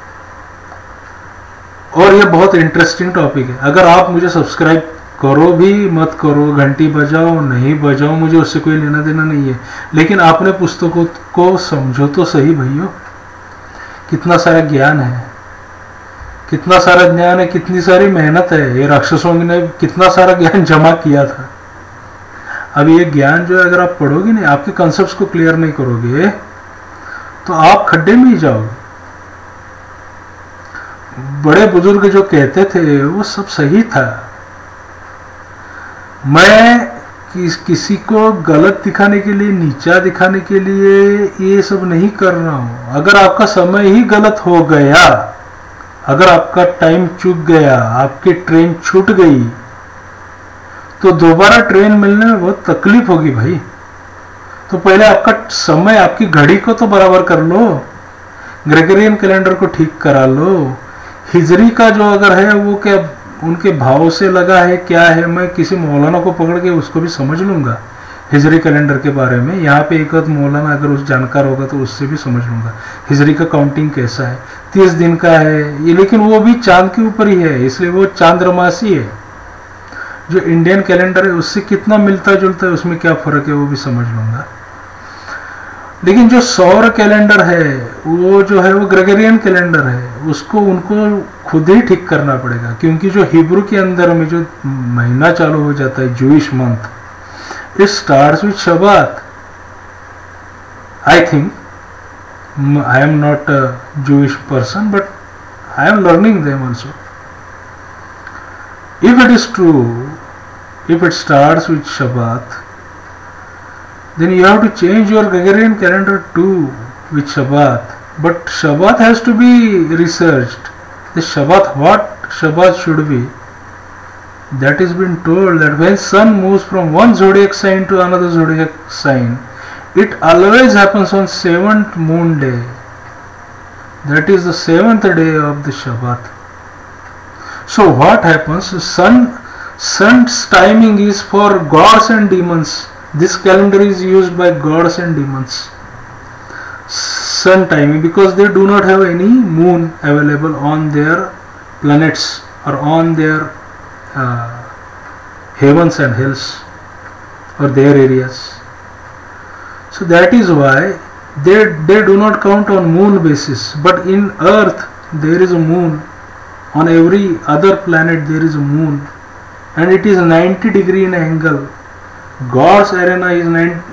और ये बहुत इंटरेस्टिंग टॉपिक है. अगर आप मुझे सब्सक्राइब करो भी मत करो, घंटी बजाओ नहीं बजाओ, मुझे उससे कोई लेना देना नहीं है, लेकिन आपने पुस्तकों को समझो तो सही भैया. कितना सारा ज्ञान है, कितना सारा ज्ञान है, कितनी सारी मेहनत है. ये राक्षसों ने कितना सारा ज्ञान जमा किया था. अब ये ज्ञान जो है अगर आप पढ़ोगे नहीं, आपके कॉन्सेप्ट्स को क्लियर नहीं करोगे, तो आप खड्डे में ही जाओगे. बड़े बुजुर्ग जो कहते थे वो सब सही था. मैं किसी को गलत दिखाने के लिए, नीचा दिखाने के लिए ये सब नहीं कर रहा हूं. अगर आपका समय ही गलत हो गया, अगर आपका टाइम चूक गया, आपकी ट्रेन छूट गई, तो दोबारा ट्रेन मिलने में बहुत तकलीफ होगी भाई. तो पहले आपका समय, आपकी घड़ी को तो बराबर कर लो, ग्रेगोरियन कैलेंडर को ठीक करा लो. हिजरी का जो अगर है वो क्या उनके भाव से लगा है क्या है, मैं किसी मौलाना को पकड़ के उसको भी समझ लूंगा हिजरी कैलेंडर के बारे में. यहाँ पे एक मौलाना अगर उस जानकार होगा तो उससे भी समझ लूंगा हिजरी का काउंटिंग कैसा है. 30 दिन का है ये, लेकिन वो भी चांद के ऊपर ही है, इसलिए वो चांद्रमासी है. जो इंडियन कैलेंडर है उससे कितना मिलता जुलता है, उसमें क्या फर्क है, वो भी समझ लूंगा. लेकिन जो सौर कैलेंडर है वो जो है वो ग्रेगोरियन कैलेंडर है, उसको उनको खुद ही ठीक करना पड़ेगा. क्योंकि जो हिब्रू के अंदर में जो महीना चालू हो जाता है, Jewish month, it starts with Shabbat. I think I am not a Jewish person, but I am learning them also. If it is true, if it starts with Shabbat, then you have to change your Gregorian calendar too with Shabbat. But Shabbat has to be researched. The Shabbat, what Shabbat should be, that is been told that when sun moves from one zodiac sign to another zodiac sign, it always happens on 7th moon day. That is the 7th day of the Shabbat. So what happens? Sun's timing is for gods and demons. This calendar is used by gods and demons. Sun timing, because they do not have any moon available on their planets or on their heavens and hells or their areas. So that is why they do not count on moon basis. But in earth there is a moon, on every other planet there is a moon, and it is 90 degree in angle. God's arena is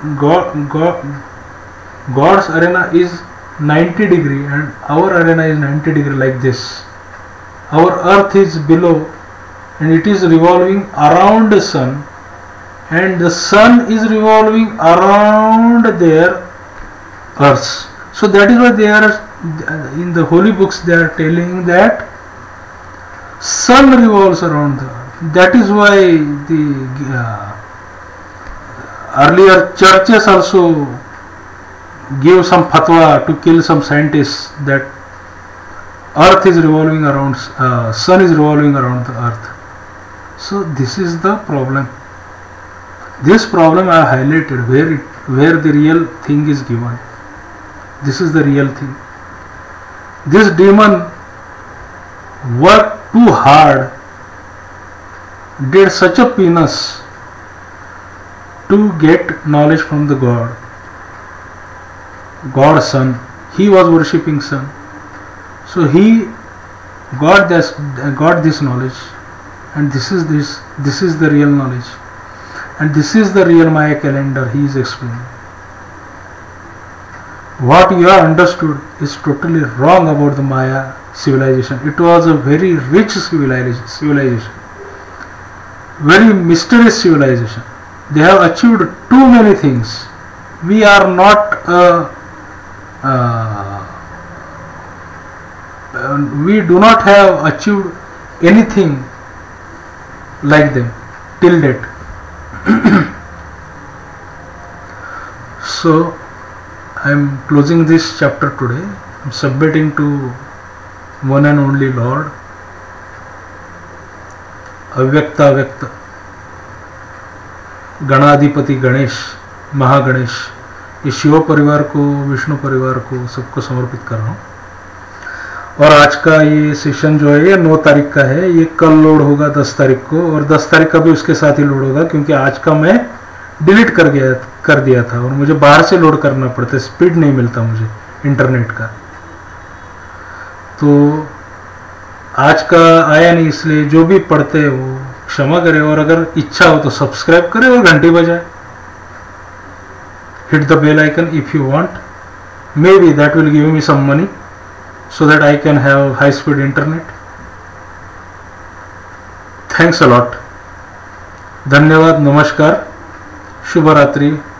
God's arena is 90 degree and our arena is 90 degree, like this. Our earth is below and it is revolving around the sun, and the sun is revolving around their earth. So that is why they are in the holy books, they are telling that sun revolves around the earth. That is why the earlier churches also give some fatwa to kill some scientists, that earth is revolving around, sun is revolving around the earth. So this is the problem. This problem I have highlighted where the real thing is given. This is the real thing. This demon worked too hard, did such a penance to get knowledge from the God Son. He was worshipping Sun. So he got this knowledge, and this is the real knowledge, and this is the real Maya calendar he is explaining. What you have understood is totally wrong about the Maya civilization. It was a very rich civilization, very mysterious civilization. They have achieved too many things. We are not we do not have achieved anything like them till date. So I am closing this chapter today. I am submitting to one and only Lord, अव्यक्ता व्यक्त गणाधिपति गणेश, महागणेश, ये शिव परिवार को, विष्णु परिवार को, सबको समर्पित कर रहा हूँ। और आज का ये सेशन जो है ये 9 तारीख का है, ये कल लोड होगा 10 तारीख को, और 10 तारीख का भी उसके साथ ही लोड होगा, क्योंकि आज का मैं डिलीट कर दिया था और मुझे बाहर से लोड करना पड़ता है, स्पीड नहीं मिलता मुझे इंटरनेट का। तो आज का आया नहीं, इसलिए जो भी पढ़ते हैं वो क्षमा करें, और अगर इच्छा हो तो सब्सक्राइब करें और घंटी बजाए, hit the bell icon if you want. Maybe that will give me some money so that I can have high speed internet. Thanks a lot. धन्यवाद, नमस्कार, शुभ रात्रि।